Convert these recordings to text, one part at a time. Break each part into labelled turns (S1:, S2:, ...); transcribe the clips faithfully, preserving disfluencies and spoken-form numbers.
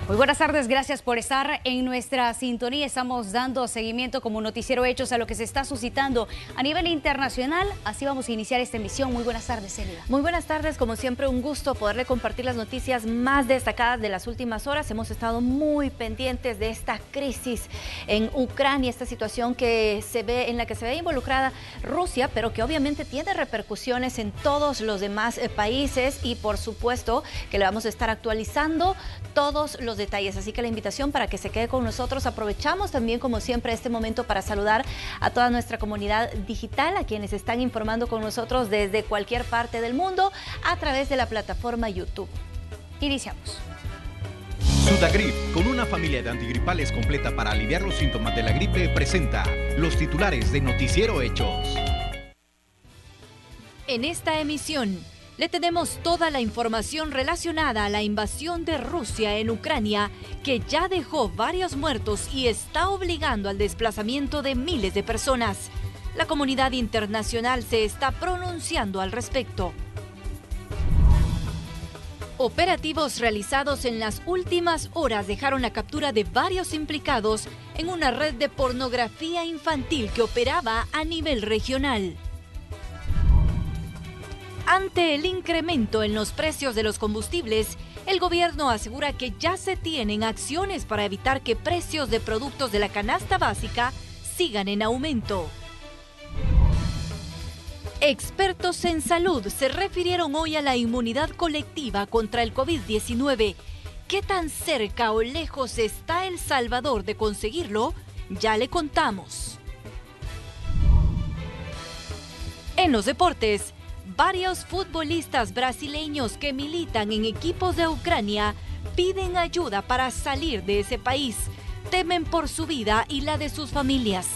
S1: Muy buenas tardes, gracias por estar en nuestra sintonía. Estamos dando seguimiento como Noticiero Hechos a lo que se está suscitando a nivel internacional. Así vamos a iniciar esta emisión. Muy buenas tardes, Celia.
S2: Muy buenas tardes, como siempre un gusto poderle compartir las noticias más destacadas de las últimas horas. Hemos estado muy pendientes de esta crisis en Ucrania, esta situación que se ve, en la que se ve involucrada Rusia, pero que obviamente tiene repercusiones en todos los demás eh, países y por supuesto que le vamos a estar actualizando todos los detalles, así que la invitación para que se quede con nosotros. Aprovechamos también como siempre este momento para saludar a toda nuestra comunidad digital, a quienes están informando con nosotros desde cualquier parte del mundo a través de la plataforma YouTube.
S1: Iniciamos.
S3: Sudagrip, con una familia de antigripales completa para aliviar los síntomas de la gripe, presenta los titulares de Noticiero Hechos.
S4: En esta emisión le tenemos toda la información relacionada a la invasión de Rusia en Ucrania, que ya dejó varios muertos y está obligando al desplazamiento de miles de personas. La comunidad internacional se está pronunciando al respecto. Operativos realizados en las últimas horas dejaron la captura de varios implicados en una red de pornografía infantil que operaba a nivel regional. Ante el incremento en los precios de los combustibles, el gobierno asegura que ya se tienen acciones para evitar que precios de productos de la canasta básica sigan en aumento. Expertos en salud se refirieron hoy a la inmunidad colectiva contra el COVID diecinueve. ¿Qué tan cerca o lejos está El Salvador de conseguirlo? Ya le contamos. En los deportes, varios futbolistas brasileños que militan en equipos de Ucrania piden ayuda para salir de ese país. Temen por su vida y la de sus familias.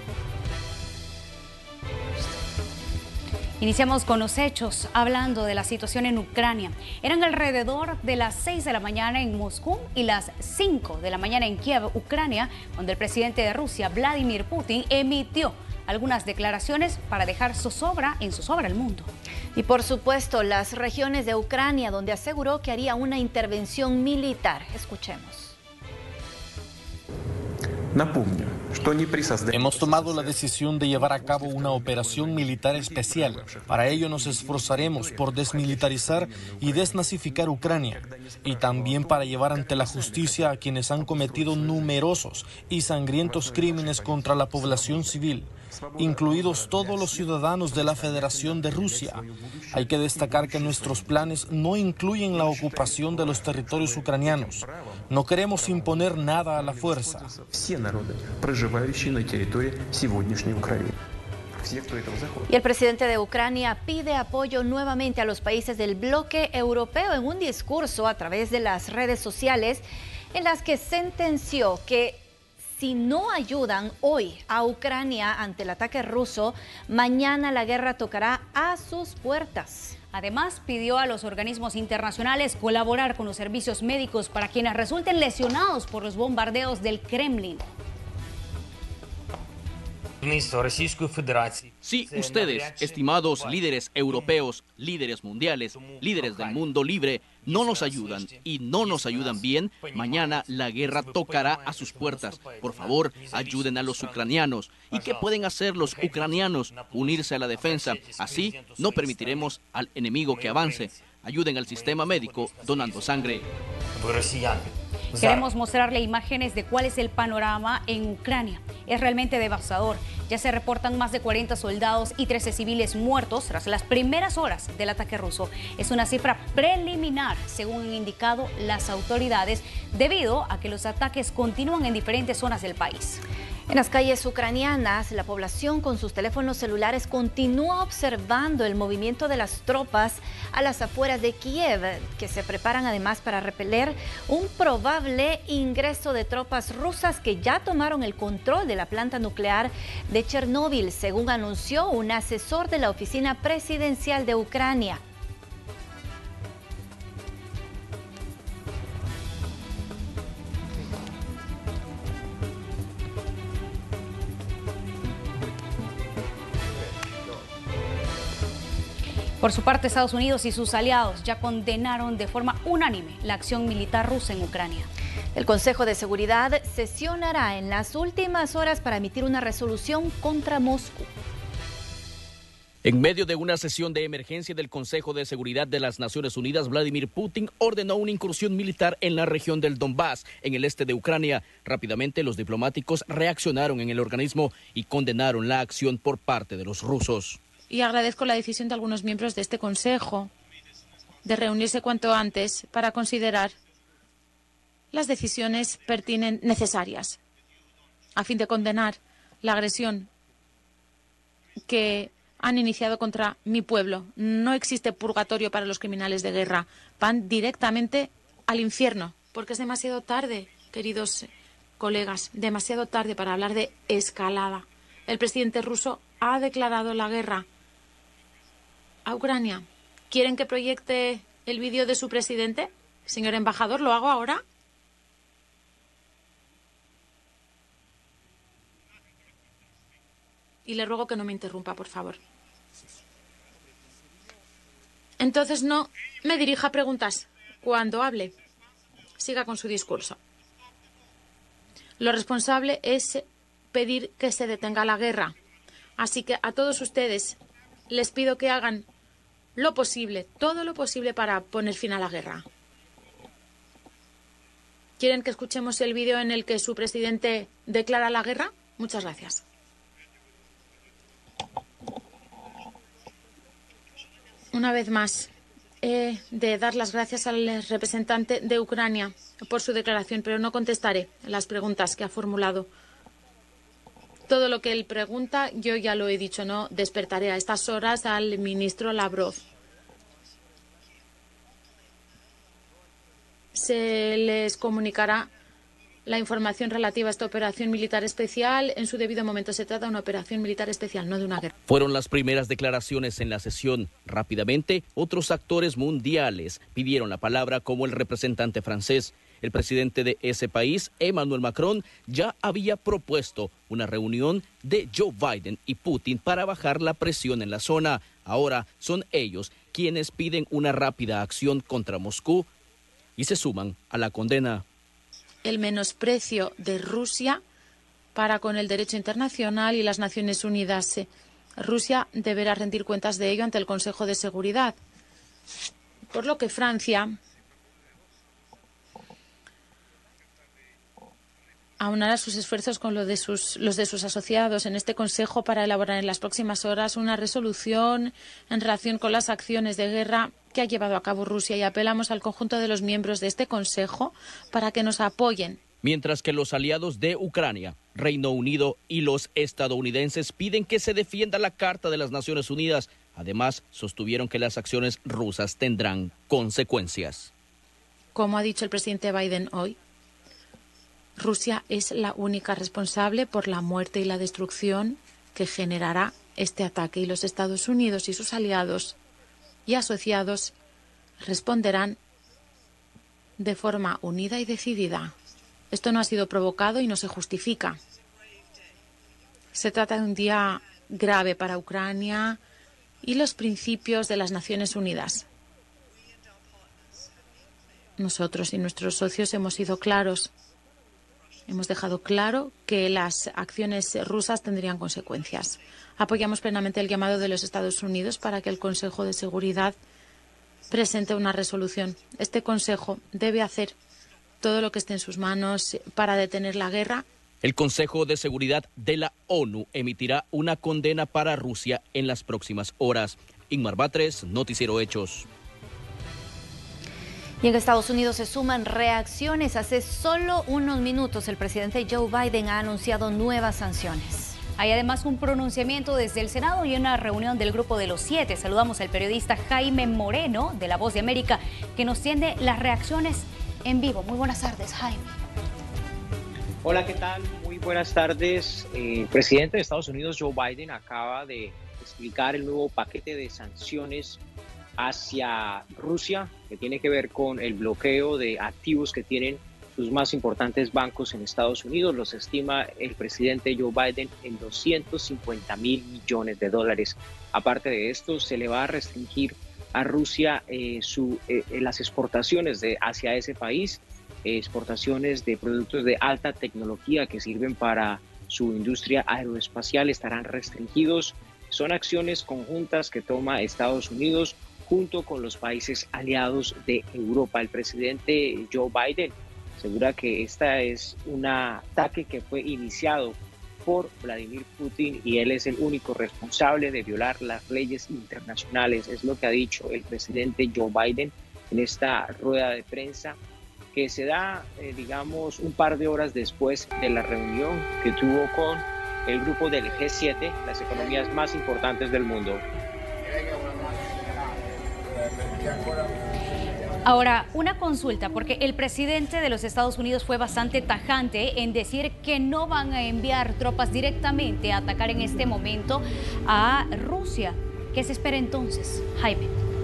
S1: Iniciamos con los hechos, hablando de la situación en Ucrania. Eran alrededor de las seis de la mañana en Moscú y las cinco de la mañana en Kiev, Ucrania, donde el presidente de Rusia, Vladimir Putin, emitió algunas declaraciones para dejar zozobra en zozobra al mundo.
S2: Y por supuesto, las regiones de Ucrania, donde aseguró que haría una intervención militar. Escuchemos.
S5: Hemos tomado la decisión de llevar a cabo una operación militar especial. Para ello nos esforzaremos por desmilitarizar y desnazificar Ucrania y también para llevar ante la justicia a quienes han cometido numerosos y sangrientos crímenes contra la población civil, incluidos todos los ciudadanos de la Federación de Rusia. Hay que destacar que nuestros planes no incluyen la ocupación de los territorios ucranianos. No queremos imponer nada a la fuerza.
S2: Y el presidente de Ucrania pide apoyo nuevamente a los países del bloque europeo en un discurso a través de las redes sociales en las que sentenció que si no ayudan hoy a Ucrania ante el ataque ruso, mañana la guerra tocará a sus puertas.
S1: Además, pidió a los organismos internacionales colaborar con los servicios médicos para quienes resulten lesionados por los bombardeos del Kremlin.
S6: Si ustedes, estimados líderes europeos, líderes mundiales, líderes del mundo libre, no nos ayudan y no nos ayudan bien, mañana la guerra tocará a sus puertas. Por favor, ayuden a los ucranianos. ¿Y qué pueden hacer los ucranianos? Unirse a la defensa. Así no permitiremos al enemigo que avance. Ayuden al sistema médico donando sangre.
S1: Queremos mostrarle imágenes de cuál es el panorama en Ucrania. Es realmente devastador. Ya se reportan más de cuarenta soldados y trece civiles muertos tras las primeras horas del ataque ruso. Es una cifra preliminar, según han indicado las autoridades, debido a que los ataques continúan en diferentes zonas del país.
S2: En las calles ucranianas, la población con sus teléfonos celulares continúa observando el movimiento de las tropas a las afueras de Kiev, que se preparan además para repeler un probable ingreso de tropas rusas que ya tomaron el control de la planta nuclear de Chernóbil, según anunció un asesor de la oficina presidencial de Ucrania.
S1: Por Por su parte, Estados Unidos y sus aliados ya condenaron de forma unánime la acción militar rusa en Ucrania.
S2: El Consejo de Seguridad sesionará en las últimas horas para emitir una resolución contra Moscú.
S6: En medio de una sesión de emergencia del Consejo de Seguridad de las Naciones Unidas, Vladimir Putin ordenó una incursión militar en la región del Donbass, en el este de Ucrania. Rápidamente, los diplomáticos reaccionaron en el organismo y condenaron la acción por parte de los rusos.
S7: Y agradezco la decisión de algunos miembros de este Consejo de reunirse cuanto antes para considerar las decisiones pertinentes necesarias a fin de condenar la agresión que han iniciado contra mi pueblo. No existe purgatorio para los criminales de guerra. Van directamente al infierno, porque es demasiado tarde, queridos colegas, demasiado tarde para hablar de escalada. El presidente ruso ha declarado la guerra a Ucrania. ¿Quieren que proyecte el vídeo de su presidente? Señor embajador, ¿lo hago ahora? Y le ruego que no me interrumpa, por favor. Entonces no me dirija preguntas cuando hable. Siga con su discurso. Lo responsable es pedir que se detenga la guerra. Así que a todos ustedes les pido que hagan lo posible, todo lo posible para poner fin a la guerra. ¿Quieren que escuchemos el vídeo en el que su presidente declara la guerra? Muchas gracias. Una vez más, he de dar las gracias al representante de Ucrania por su declaración, pero no contestaré las preguntas que ha formulado. Todo lo que él pregunta, yo ya lo he dicho, no despertaré a estas horas al ministro Lavrov. Se les comunicará la información relativa a esta operación militar especial en su debido momento. Se trata de una operación militar especial, no de una guerra.
S6: Fueron las primeras declaraciones en la sesión. Rápidamente, otros actores mundiales pidieron la palabra, como el representante francés. El presidente de ese país, Emmanuel Macron, ya había propuesto una reunión de Joe Biden y Putin para bajar la presión en la zona. Ahora son ellos quienes piden una rápida acción contra Moscú y se suman a la condena.
S7: El menosprecio de Rusia para con el derecho internacional y las Naciones Unidas. Rusia deberá rendir cuentas de ello ante el Consejo de Seguridad. Por lo que Francia aunará sus esfuerzos con lo de sus, los de sus asociados en este Consejo para elaborar en las próximas horas una resolución en relación con las acciones de guerra que ha llevado a cabo Rusia, y apelamos al conjunto de los miembros de este Consejo para que nos apoyen.
S6: Mientras que los aliados de Ucrania, Reino Unido y los estadounidenses piden que se defienda la Carta de las Naciones Unidas. Además, sostuvieron que las acciones rusas tendrán consecuencias.
S7: Como ha dicho el presidente Biden hoy, Rusia es la única responsable por la muerte y la destrucción que generará este ataque, y los Estados Unidos y sus aliados y asociados responderán de forma unida y decidida. Esto no ha sido provocado y no se justifica. Se trata de un día grave para Ucrania y los principios de las Naciones Unidas. Nosotros y nuestros socios hemos sido claros. Hemos dejado claro que las acciones rusas tendrían consecuencias. Apoyamos plenamente el llamado de los Estados Unidos para que el Consejo de Seguridad presente una resolución. Este Consejo debe hacer todo lo que esté en sus manos para detener la guerra.
S6: El Consejo de Seguridad de la ONU emitirá una condena para Rusia en las próximas horas. Inmar Batres, Noticiero Hechos.
S2: Y en Estados Unidos se suman reacciones. Hace solo unos minutos el presidente Joe Biden ha anunciado nuevas sanciones.
S1: Hay además un pronunciamiento desde el Senado y una reunión del Grupo de los Siete. Saludamos al periodista Jaime Moreno de La Voz de América, que nos tiene las reacciones en vivo. Muy buenas tardes, Jaime.
S8: Hola, ¿qué tal? Muy buenas tardes. El presidente de Estados Unidos, Joe Biden, acaba de explicar el nuevo paquete de sanciones hacia Rusia, que tiene que ver con el bloqueo de activos que tienen sus más importantes bancos en Estados Unidos. Los estima el presidente Joe Biden en doscientos cincuenta mil millones de dólares. Aparte de esto, se le va a restringir a Rusia eh, su, eh, las exportaciones de, hacia ese país, eh, exportaciones de productos de alta tecnología que sirven para su industria aeroespacial estarán restringidos. Son acciones conjuntas que toma Estados Unidos junto con los países aliados de Europa. El presidente Joe Biden asegura que esta es un ataque que fue iniciado por Vladimir Putin y él es el único responsable de violar las leyes internacionales. Es lo que ha dicho el presidente Joe Biden en esta rueda de prensa que se da, eh, digamos, un par de horas después de la reunión que tuvo con el grupo del G siete, las economías más importantes del mundo.
S1: Ahora, una consulta, porque el presidente de los Estados Unidos fue bastante tajante en decir que no van a enviar tropas directamente a atacar en este momento a Rusia. ¿Qué se espera entonces, Jaime?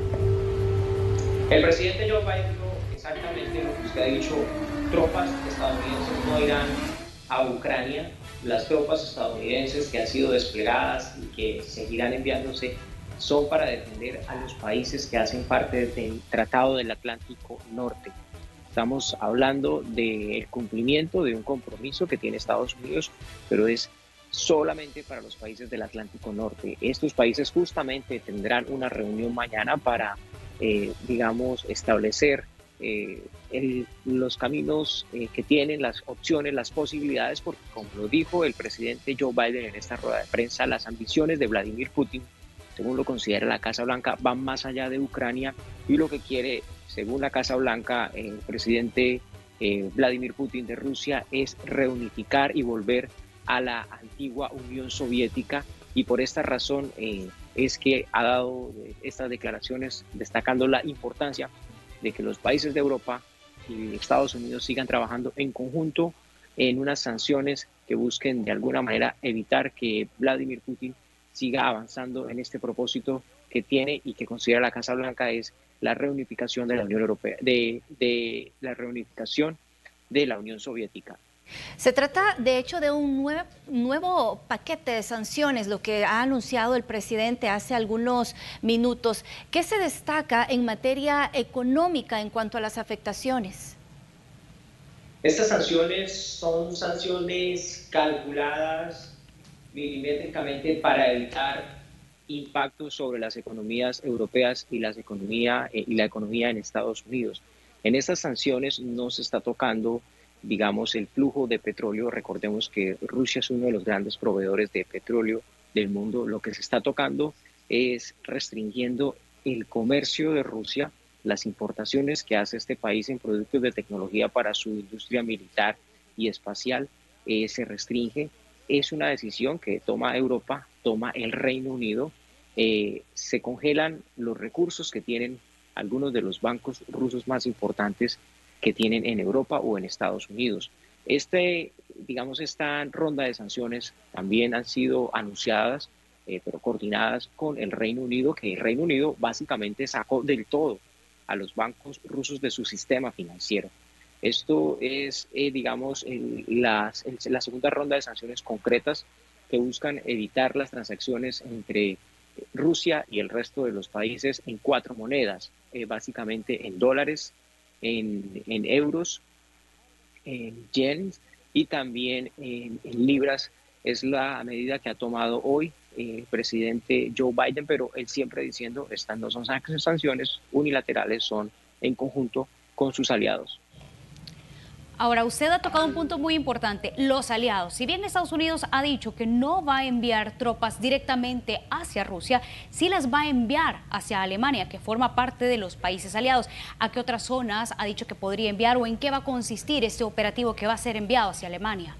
S8: El presidente Joe Biden dijo exactamente lo que usted ha dicho. Tropas estadounidenses no irán a Ucrania. Las tropas estadounidenses que han sido desplegadas y que seguirán enviándose son para defender a los países que hacen parte del Tratado del Atlántico Norte. Estamos hablando del cumplimiento de un compromiso que tiene Estados Unidos, pero es solamente para los países del Atlántico Norte. Estos países justamente tendrán una reunión mañana para, eh, digamos, establecer eh, el, los caminos eh, que tienen, las opciones, las posibilidades, porque como lo dijo el presidente Joe Biden en esta rueda de prensa, las ambiciones de Vladimir Putin, según lo considera la Casa Blanca, van más allá de Ucrania y lo que quiere, según la Casa Blanca, el presidente eh, Vladimir Putin de Rusia es reunificar y volver a la antigua Unión Soviética y por esta razón eh, es que ha dado estas declaraciones destacando la importancia de que los países de Europa y Estados Unidos sigan trabajando en conjunto en unas sanciones que busquen de alguna manera evitar que Vladimir Putin siga avanzando en este propósito que tiene y que considera la Casa Blanca es la reunificación de la Unión Europea, de, de la reunificación de la Unión Soviética.
S2: Se trata, de hecho, de un nuevo, nuevo paquete de sanciones, lo que ha anunciado el presidente hace algunos minutos. ¿Qué se destaca en materia económica en cuanto a las afectaciones?
S8: Estas sanciones son sanciones calculadas milimétricamente para evitar impactos sobre las economías europeas y, las economía, eh, y la economía en Estados Unidos. En estas sanciones no se está tocando, digamos, el flujo de petróleo. Recordemos que Rusia es uno de los grandes proveedores de petróleo del mundo. Lo que se está tocando es restringiendo el comercio de Rusia, las importaciones que hace este país en productos de tecnología para su industria militar y espacial, eh, se restringe. Es una decisión que toma Europa, toma el Reino Unido. Eh, se congelan los recursos que tienen algunos de los bancos rusos más importantes que tienen en Europa o en Estados Unidos. Este, digamos, esta ronda de sanciones también han sido anunciadas, eh, pero coordinadas con el Reino Unido, que el Reino Unido básicamente sacó del todo a los bancos rusos de su sistema financiero. Esto es, eh, digamos, el, las, el, la segunda ronda de sanciones concretas que buscan evitar las transacciones entre Rusia y el resto de los países en cuatro monedas, eh, básicamente en dólares, en, en euros, en yens y también en, en libras. Es la medida que ha tomado hoy eh, el presidente Joe Biden, pero él siempre diciendo, estas no son sanciones unilaterales, son en conjunto con sus aliados.
S1: Ahora, usted ha tocado un punto muy importante, los aliados. Si bien Estados Unidos ha dicho que no va a enviar tropas directamente hacia Rusia, sí las va a enviar hacia Alemania, que forma parte de los países aliados. ¿A qué otras zonas ha dicho que podría enviar o en qué va a consistir este operativo que va a ser enviado hacia Alemania?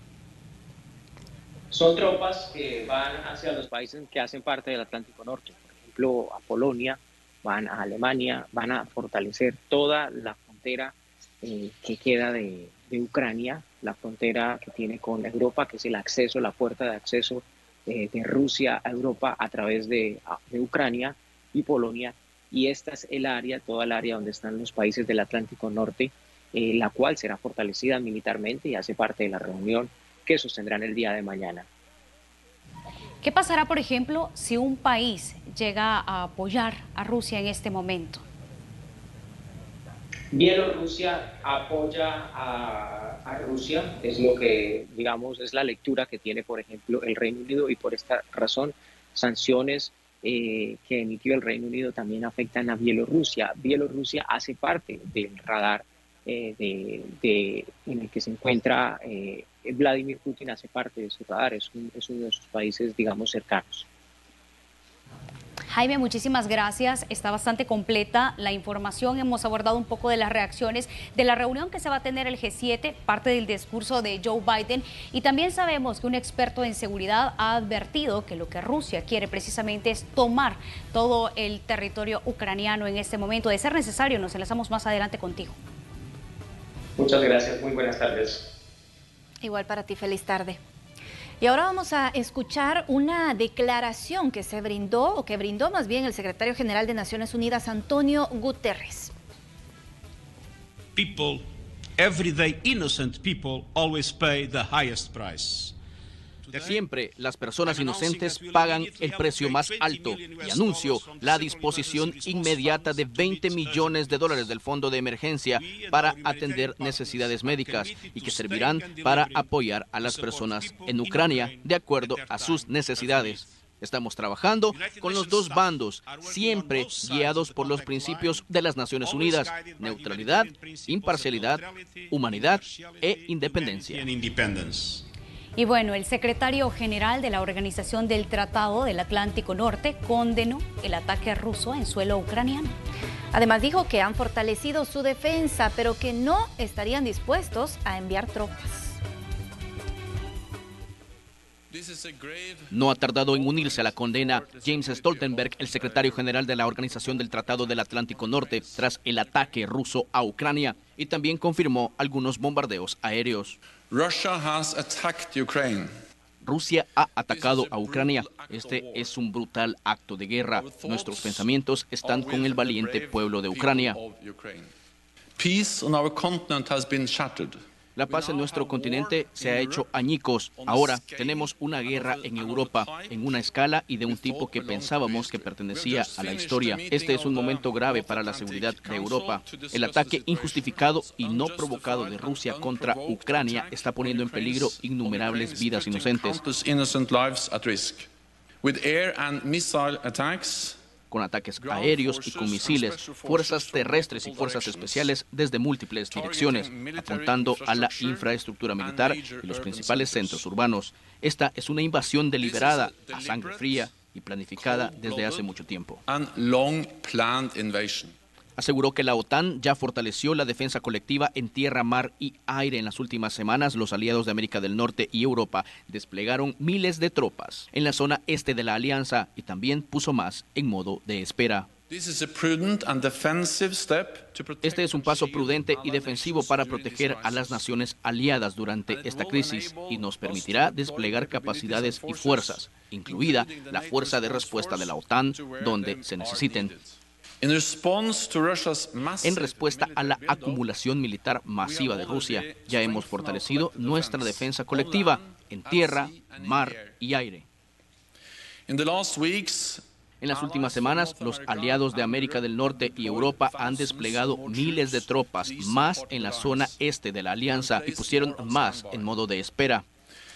S8: Son tropas que van hacia los países que hacen parte del Atlántico Norte. Por ejemplo, a Polonia, van a Alemania, van a fortalecer toda la frontera eh, que queda de... de Ucrania, la frontera que tiene con Europa, que es el acceso, la puerta de acceso eh, de Rusia a Europa a través de, de Ucrania y Polonia, y esta es el área, toda el área donde están los países del Atlántico Norte. eh, la cual será fortalecida militarmente y hace parte de la reunión que sostendrán el día de mañana.
S1: ¿Qué pasará, por ejemplo, si un país llega a apoyar a Rusia en este momento?
S8: Bielorrusia apoya a, a Rusia, es lo que, digamos, es la lectura que tiene, por ejemplo, el Reino Unido, y por esta razón, sanciones eh, que emitió el Reino Unido también afectan a Bielorrusia. Bielorrusia hace parte del radar eh, de, de, en el que se encuentra eh, Vladimir Putin, hace parte de su radar, es, un, es uno de sus países, digamos, cercanos.
S1: Jaime, muchísimas gracias. Está bastante completa la información. Hemos abordado un poco de las reacciones de la reunión que se va a tener el G siete, parte del discurso de Joe Biden. Y también sabemos que un experto en seguridad ha advertido que lo que Rusia quiere precisamente es tomar todo el territorio ucraniano en este momento. De ser necesario, nos enlazamos más adelante contigo.
S8: Muchas gracias. Muy buenas tardes.
S2: Igual para ti, feliz tarde. Y ahora vamos a escuchar una declaración que se brindó, o que brindó más bien el secretario general de Naciones Unidas, Antonio Guterres.
S9: People, everyday innocent people, always pay the highest price.
S6: Siempre las personas inocentes pagan el precio más alto y anuncio la disposición inmediata de veinte millones de dólares del Fondo de Emergencia para atender necesidades médicas y que servirán para apoyar a las personas en Ucrania de acuerdo a sus necesidades. Estamos trabajando con los dos bandos, siempre guiados por los principios de las Naciones Unidas: neutralidad, imparcialidad, humanidad e independencia.
S1: Y bueno, el secretario general de la Organización del Tratado del Atlántico Norte condenó el ataque ruso en suelo ucraniano.
S2: Además dijo que han fortalecido su defensa, pero que no estarían dispuestos a enviar tropas.
S6: No ha tardado en unirse a la condena James Stoltenberg, el secretario general de la Organización del Tratado del Atlántico Norte, tras el ataque ruso a Ucrania, y también confirmó algunos bombardeos aéreos.
S10: Russia has attacked Ukraine.
S6: Rusia ha atacado a Ucrania. Este es un brutal acto de guerra. Nuestros pensamientos están con el valiente pueblo de Ucrania.
S10: Peace on our continent has been shattered.
S6: La paz en nuestro continente se ha hecho añicos. Ahora tenemos una guerra en Europa, en una escala y de un tipo que pensábamos que pertenecía a la historia. Este es un momento grave para la seguridad de Europa. El ataque injustificado y no provocado de Rusia contra Ucrania está poniendo en peligro innumerables vidas inocentes. Con ataques aéreos y con misiles, fuerzas terrestres y fuerzas especiales desde múltiples direcciones, apuntando a la infraestructura militar y los principales centros urbanos. Esta es una invasión deliberada, a sangre fría y planificada desde hace mucho tiempo. Aseguró que la OTAN ya fortaleció la defensa colectiva en tierra, mar y aire. En las últimas semanas, los aliados de América del Norte y Europa desplegaron miles de tropas en la zona este de la alianza y también puso más en modo de espera. Este es un paso prudente y defensivo para proteger a las naciones aliadas durante esta crisis y nos permitirá desplegar capacidades y fuerzas, incluida la fuerza de respuesta de la OTAN, donde se necesiten. En respuesta a la acumulación militar masiva de Rusia, ya hemos fortalecido nuestra defensa colectiva en tierra, mar y aire. En las últimas semanas, los aliados de América del Norte y Europa han desplegado miles de tropas más en la zona este de la alianza y pusieron más en modo de espera.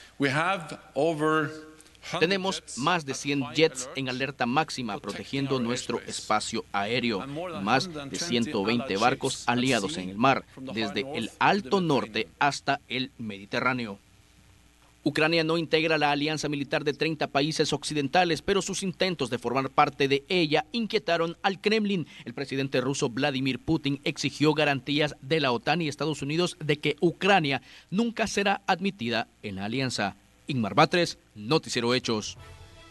S6: Tenemos más de cien jets en alerta máxima protegiendo nuestro espacio aéreo y más de ciento veinte barcos aliados en el mar, desde el Alto Norte hasta el Mediterráneo. Ucrania no integra la alianza militar de treinta países occidentales, pero sus intentos de formar parte de ella inquietaron al Kremlin. El presidente ruso Vladimir Putin exigió garantías de la OTAN y Estados Unidos de que Ucrania nunca será admitida en la alianza. Ingmar Batres, Noticiero Hechos.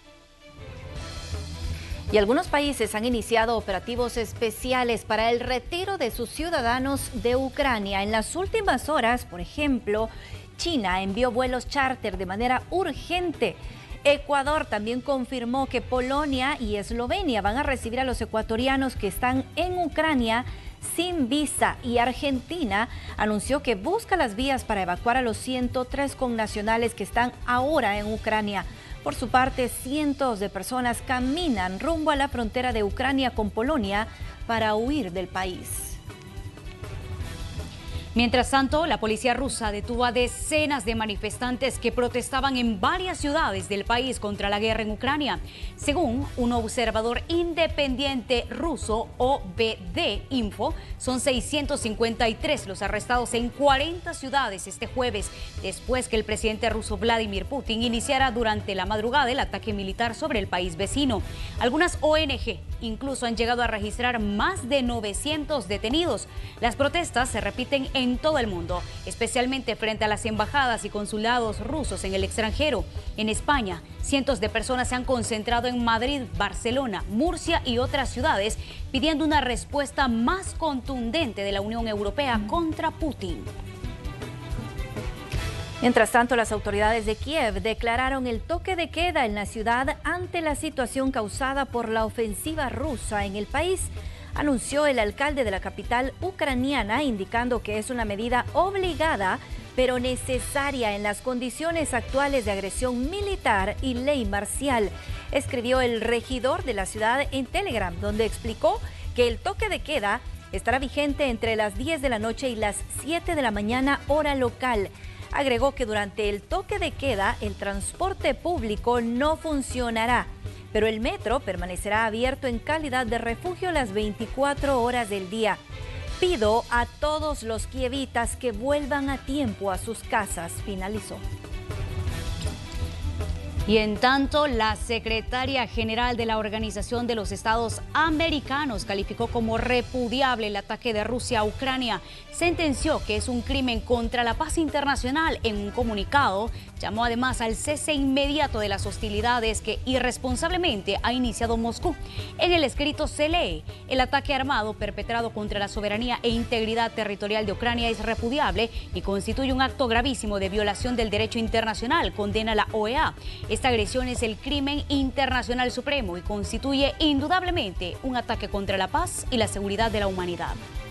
S2: Y algunos países han iniciado operativos especiales para el retiro de sus ciudadanos de Ucrania. En las últimas horas, por ejemplo, China envió vuelos charter de manera urgente. Ecuador también confirmó que Polonia y Eslovenia van a recibir a los ecuatorianos que están en Ucrania sin visa, y Argentina anunció que busca las vías para evacuar a los ciento tres connacionales que están ahora en Ucrania. Por su parte, cientos de personas caminan rumbo a la frontera de Ucrania con Polonia para huir del país.
S1: Mientras tanto, la policía rusa detuvo a decenas de manifestantes que protestaban en varias ciudades del país contra la guerra en Ucrania. Según un observador independiente ruso, O B D Info, son seiscientos cincuenta y tres los arrestados en cuarenta ciudades este jueves, después que el presidente ruso Vladimir Putin iniciara durante la madrugada el ataque militar sobre el país vecino. Algunas O N G incluso han llegado a registrar más de novecientos detenidos. Las protestas se repiten en en todo el mundo, especialmente frente a las embajadas y consulados rusos en el extranjero. En España, cientos de personas se han concentrado en Madrid, Barcelona, Murcia y otras ciudades pidiendo una respuesta más contundente de la Unión Europea contra Putin.
S2: Mientras tanto, las autoridades de Kiev declararon el toque de queda en la ciudad ante la situación causada por la ofensiva rusa en el país, anunció el alcalde de la capital ucraniana, indicando que es una medida obligada pero necesaria en las condiciones actuales de agresión militar y ley marcial. Escribió el regidor de la ciudad en Telegram, donde explicó que el toque de queda estará vigente entre las diez de la noche y las siete de la mañana hora local. Agregó que durante el toque de queda el transporte público no funcionará, pero el metro permanecerá abierto en calidad de refugio las veinticuatro horas del día. Pido a todos los kievitas que vuelvan a tiempo a sus casas, finalizó.
S1: Y en tanto, la secretaria general de la Organización de los Estados Americanos calificó como repudiable el ataque de Rusia a Ucrania. Sentenció que es un crimen contra la paz internacional. En un comunicado, llamó además al cese inmediato de las hostilidades que irresponsablemente ha iniciado Moscú. En el escrito se lee: el ataque armado perpetrado contra la soberanía e integridad territorial de Ucrania es repudiable y constituye un acto gravísimo de violación del derecho internacional, condena la O E A. Esta agresión es el crimen internacional supremo y constituye indudablemente un ataque contra la paz y la seguridad de la humanidad.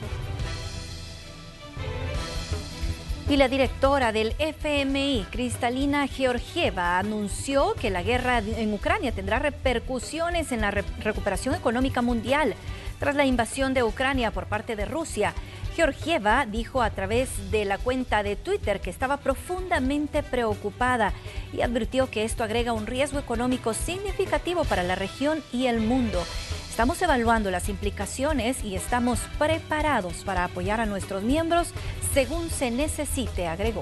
S2: Y la directora del F M I, Kristalina Georgieva, anunció que la guerra en Ucrania tendrá repercusiones en la re- recuperación económica mundial tras la invasión de Ucrania por parte de Rusia. Georgieva dijo a través de la cuenta de Twitter que estaba profundamente preocupada y advirtió que esto agrega un riesgo económico significativo para la región y el mundo. Estamos evaluando las implicaciones y estamos preparados para apoyar a nuestros miembros según se necesite, agregó.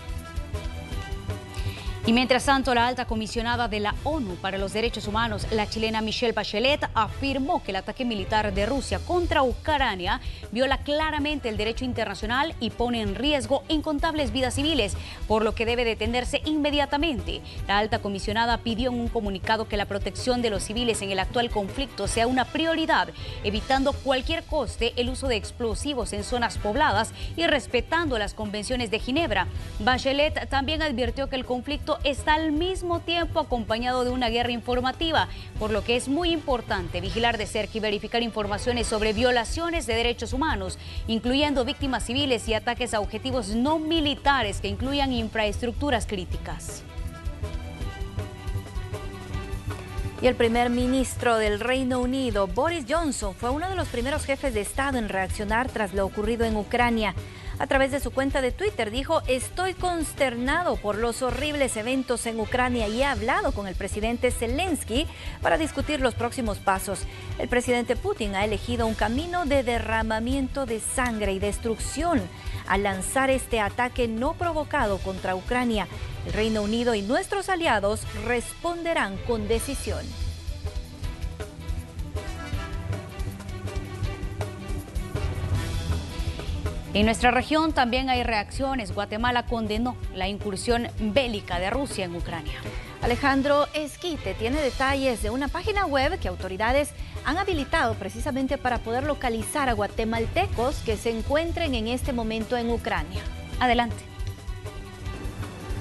S1: Y mientras tanto, la alta comisionada de la ONU para los Derechos Humanos, la chilena Michelle Bachelet, afirmó que el ataque militar de Rusia contra Ucrania viola claramente el derecho internacional y pone en riesgo incontables vidas civiles, por lo que debe detenerse inmediatamente. La alta comisionada pidió en un comunicado que la protección de los civiles en el actual conflicto sea una prioridad, evitando cualquier coste el uso de explosivos en zonas pobladas y respetando las convenciones de Ginebra. Bachelet también advirtió que el conflicto está al mismo tiempo acompañado de una guerra informativa, por lo que es muy importante vigilar de cerca y verificar informaciones sobre violaciones de derechos humanos, incluyendo víctimas civiles y ataques a objetivos no militares que incluyan infraestructuras críticas.
S2: Y el primer ministro del Reino Unido, Boris Johnson, fue uno de los primeros jefes de Estado en reaccionar tras lo ocurrido en Ucrania. A través de su cuenta de Twitter dijo: estoy consternado por los horribles eventos en Ucrania y he hablado con el presidente Zelensky para discutir los próximos pasos. El presidente Putin ha elegido un camino de derramamiento de sangre y destrucción al lanzar este ataque no provocado contra Ucrania. El Reino Unido y nuestros aliados responderán con decisión.
S1: En nuestra región también hay reacciones. Guatemala condenó la incursión bélica de Rusia en Ucrania.
S2: Alejandro Esquite tiene detalles de una página web que autoridades han habilitado precisamente para poder localizar a guatemaltecos que se encuentren en este momento en Ucrania.
S1: Adelante.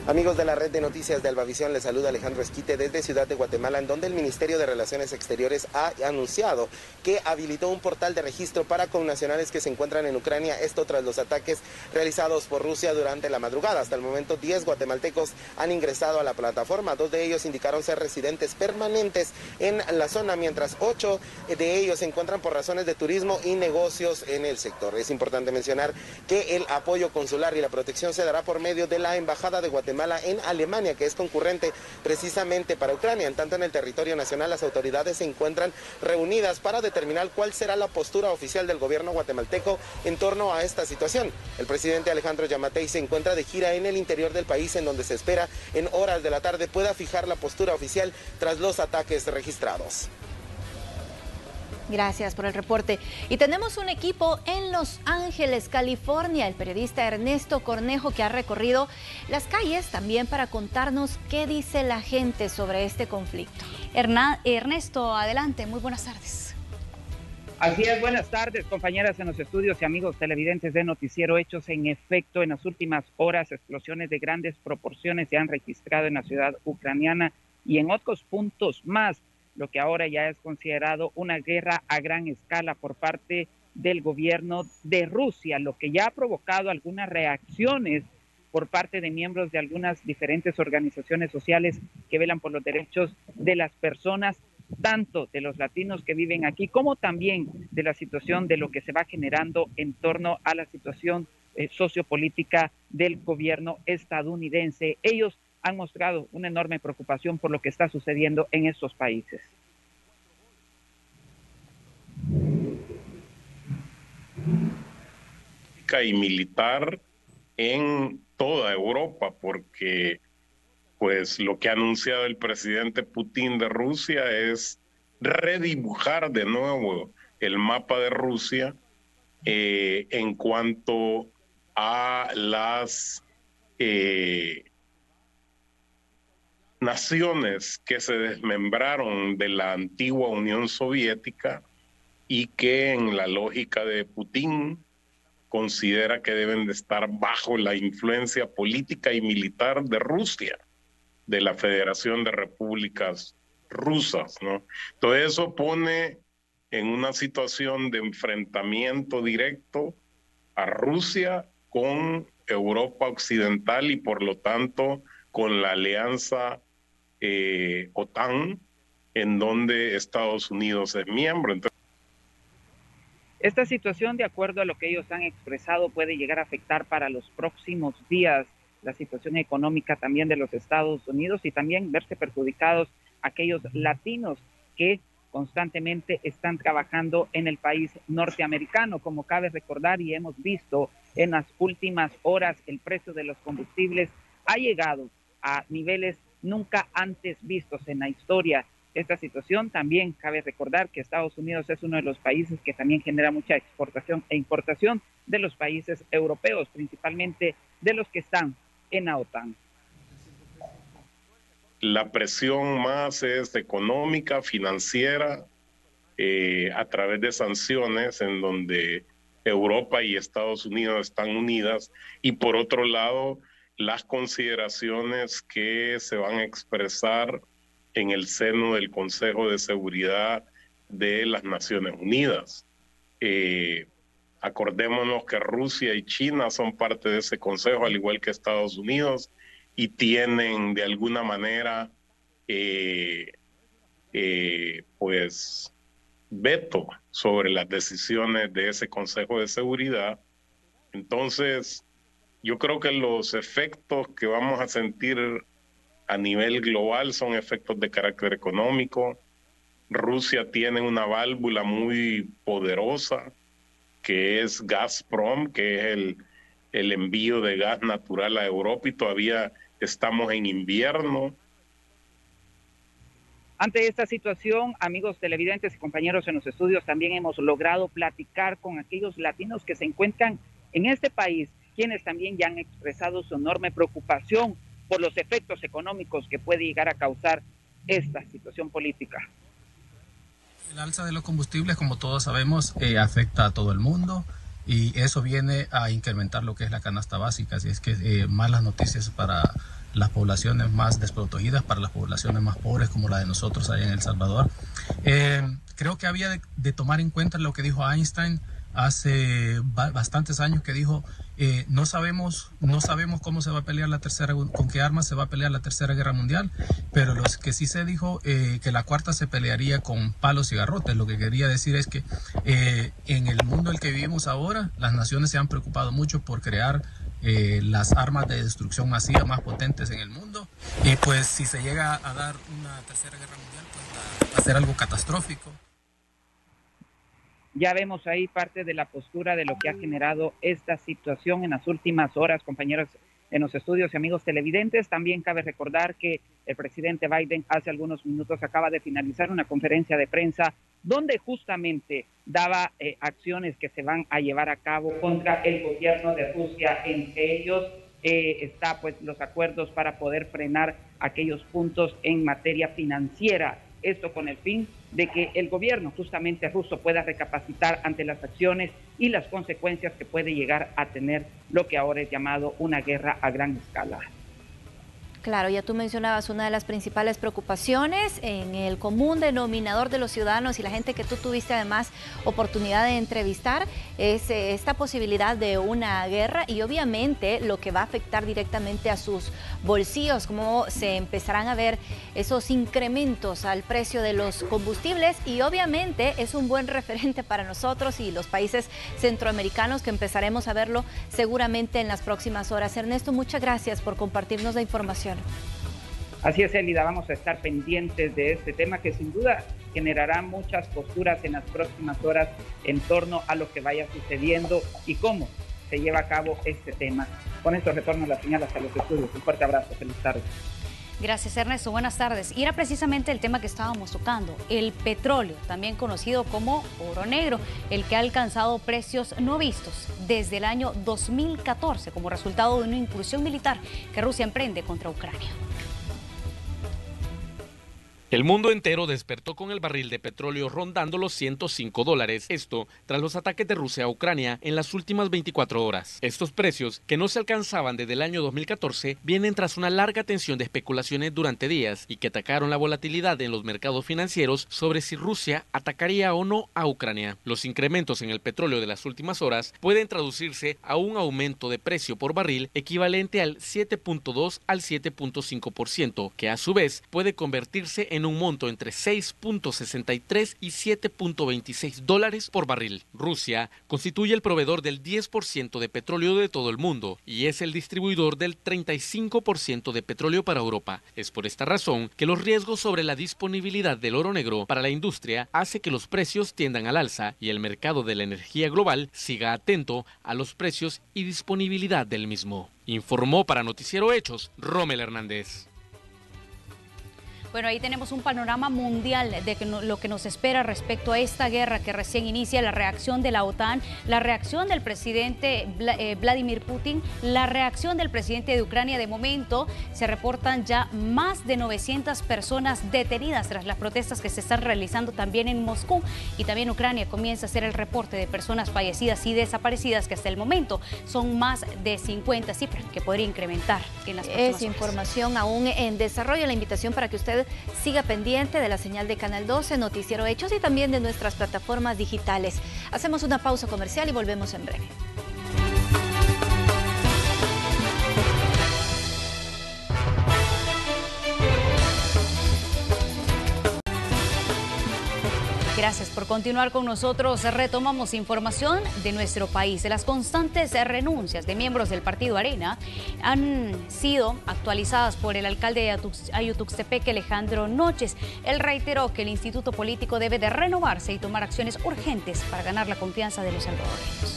S11: Amigos de la red de noticias de Albavisión, les saluda Alejandro Esquite desde Ciudad de Guatemala, en donde el Ministerio de Relaciones Exteriores ha anunciado que habilitó un portal de registro para connacionales que se encuentran en Ucrania, esto tras los ataques realizados por Rusia durante la madrugada. Hasta el momento, diez guatemaltecos han ingresado a la plataforma, dos de ellos indicaron ser residentes permanentes en la zona, mientras ocho de ellos se encuentran por razones de turismo y negocios en el sector. Es importante mencionar que el apoyo consular y la protección se dará por medio de la Embajada de Guatemala en Alemania, que es concurrente precisamente para Ucrania. En tanto, en el territorio nacional, las autoridades se encuentran reunidas para determinar cuál será la postura oficial del gobierno guatemalteco en torno a esta situación. El presidente Alejandro Yamatei se encuentra de gira en el interior del país, en donde se espera en horas de la tarde pueda fijar la postura oficial tras los ataques registrados.
S2: Gracias por el reporte. Y tenemos un equipo en Los Ángeles, California, el periodista Ernesto Cornejo, que ha recorrido las calles también para contarnos qué dice la gente sobre este conflicto.
S1: Hernán, Ernesto, adelante, muy buenas tardes.
S12: Así es, buenas tardes, compañeras en los estudios y amigos televidentes de Noticiero Hechos. En efecto, en las últimas horas, explosiones de grandes proporciones se han registrado en la ciudad ucraniana y en otros puntos más, lo que ahora ya es considerado una guerra a gran escala por parte del gobierno de Rusia, lo que ya ha provocado algunas reacciones por parte de miembros de algunas diferentes organizaciones sociales que velan por los derechos de las personas, tanto de los latinos que viven aquí, como también de la situación de lo que se va generando en torno a la situación eh, sociopolítica del gobierno estadounidense. Ellos han mostrado una enorme preocupación por lo que está sucediendo en estos países.
S13: Y militar en toda Europa, porque pues lo que ha anunciado el presidente Putin de Rusia es redibujar de nuevo el mapa de Rusia eh, en cuanto a las eh, naciones que se desmembraron de la antigua Unión Soviética y que en la lógica de Putin considera que deben de estar bajo la influencia política y militar de Rusia, de la Federación de Repúblicas Rusas, ¿no? Todo eso pone en una situación de enfrentamiento directo a Rusia con Europa Occidental y por lo tanto con la alianza Eh, OTAN, en donde Estados Unidos es miembro. Entonces,
S12: esta situación, de acuerdo a lo que ellos han expresado, puede llegar a afectar para los próximos días la situación económica también de los Estados Unidos y también verse perjudicados aquellos latinos que constantemente están trabajando en el país norteamericano. Como cabe recordar y hemos visto en las últimas horas, el precio de los combustibles ha llegado a niveles nunca antes vistos en la historia. Esta situación también cabe recordar que Estados Unidos es uno de los países que también genera mucha exportación e importación de los países europeos, principalmente de los que están en la OTAN.
S13: La presión más es económica, financiera, eh, a través de sanciones en donde Europa y Estados Unidos están unidas, y por otro lado, las consideraciones que se van a expresar en el seno del Consejo de Seguridad de las Naciones Unidas. Eh, acordémonos que Rusia y China son parte de ese consejo, al igual que Estados Unidos, y tienen de alguna manera eh, eh, pues veto sobre las decisiones de ese Consejo de Seguridad. Entonces, yo creo que los efectos que vamos a sentir a nivel global son efectos de carácter económico. Rusia tiene una válvula muy poderosa que es Gazprom, que es el, el envío de gas natural a Europa, y todavía estamos en invierno.
S12: Ante esta situación, amigos televidentes y compañeros en los estudios, también hemos logrado platicar con aquellos latinos que se encuentran en este país, quienes también ya han expresado su enorme preocupación por los efectos económicos que puede llegar a causar esta situación política.
S14: El alza de los combustibles, como todos sabemos, eh, afecta a todo el mundo, y eso viene a incrementar lo que es la canasta básica, así es que eh, malas noticias para las poblaciones más desprotegidas, para las poblaciones más pobres como la de nosotros allá en El Salvador. Eh, creo que había de, de tomar en cuenta lo que dijo Einstein hace ba bastantes años, que dijo eh, no sabemos no sabemos cómo se va a pelear la tercera, con qué armas se va a pelear la tercera guerra mundial, pero lo que sí se dijo eh, que la cuarta se pelearía con palos y garrotes. Lo que quería decir es que eh, en el mundo en el que vivimos ahora, las naciones se han preocupado mucho por crear eh, las armas de destrucción masiva más potentes en el mundo, y pues si se llega a dar una tercera guerra mundial, pues va a ser algo catastrófico.
S12: Ya vemos ahí parte de la postura de lo que ha generado esta situación en las últimas horas, compañeros en los estudios y amigos televidentes. También cabe recordar que el presidente Biden hace algunos minutos acaba de finalizar una conferencia de prensa donde justamente daba eh, acciones que se van a llevar a cabo contra el gobierno de Rusia. Entre ellos eh, está pues los acuerdos para poder frenar aquellos puntos en materia financiera. Esto con el fin de que el gobierno justamente ruso pueda recapacitar ante las acciones y las consecuencias que puede llegar a tener lo que ahora es llamado una guerra a gran escala.
S2: Claro, ya tú mencionabas una de las principales preocupaciones en el común denominador de los ciudadanos y la gente que tú tuviste además oportunidad de entrevistar es esta posibilidad de una guerra y obviamente lo que va a afectar directamente a sus bolsillos, cómo se empezarán a ver esos incrementos al precio de los combustibles, y obviamente es un buen referente para nosotros y los países centroamericanos que empezaremos a verlo seguramente en las próximas horas. Ernesto, muchas gracias por compartirnos la información.
S12: Así es, Elida, vamos a estar pendientes de este tema que sin duda generará muchas posturas en las próximas horas en torno a lo que vaya sucediendo y cómo se lleva a cabo este tema. Con esto retorno la señal hasta los estudios. Un fuerte abrazo, feliz tarde.
S1: Gracias, Ernesto, buenas tardes. Y era precisamente el tema que estábamos tocando, el petróleo, también conocido como oro negro, el que ha alcanzado precios no vistos desde el año dos mil catorce como resultado de una incursión militar que Rusia emprende contra Ucrania.
S15: El mundo entero despertó con el barril de petróleo rondando los ciento cinco dólares, esto tras los ataques de Rusia a Ucrania en las últimas veinticuatro horas. Estos precios, que no se alcanzaban desde el año dos mil catorce, vienen tras una larga tensión de especulaciones durante días y que atacaron la volatilidad en los mercados financieros sobre si Rusia atacaría o no a Ucrania. Los incrementos en el petróleo de las últimas horas pueden traducirse a un aumento de precio por barril equivalente al siete punto dos al siete punto cinco por ciento, que a su vez puede convertirse en un monto entre seis punto sesenta y tres y siete punto veintiséis dólares por barril. Rusia constituye el proveedor del diez por ciento de petróleo de todo el mundo y es el distribuidor del treinta y cinco por ciento de petróleo para Europa. Es por esta razón que los riesgos sobre la disponibilidad del oro negro para la industria hace que los precios tiendan al alza y el mercado de la energía global siga atento a los precios y disponibilidad del mismo. Informó para Noticiero Hechos, Rommel Hernández.
S1: Bueno, ahí tenemos un panorama mundial de que no, lo que nos espera respecto a esta guerra que recién inicia, la reacción de la OTAN, la reacción del presidente Vla, eh, Vladimir Putin, la reacción del presidente de Ucrania. De momento se reportan ya más de novecientas personas detenidas tras las protestas que se están realizando también en Moscú, y también Ucrania comienza a hacer el reporte de personas fallecidas y desaparecidas, que hasta el momento son más de cincuenta, cifra que podría incrementar en las próximas horas.
S2: Es información aún en desarrollo. La invitación para que usted siga pendiente de la señal de Canal doce, Noticiero Hechos, y también de nuestras plataformas digitales. Hacemos una pausa comercial y volvemos en breve.
S1: Gracias por continuar con nosotros. Retomamos información de nuestro país. Las constantes renuncias de miembros del partido Arena han sido actualizadas por el alcalde de Ayutuxtepec, Alejandro Noches. Él reiteró que el instituto político debe de renovarse y tomar acciones urgentes para ganar la confianza de los salvadoreños.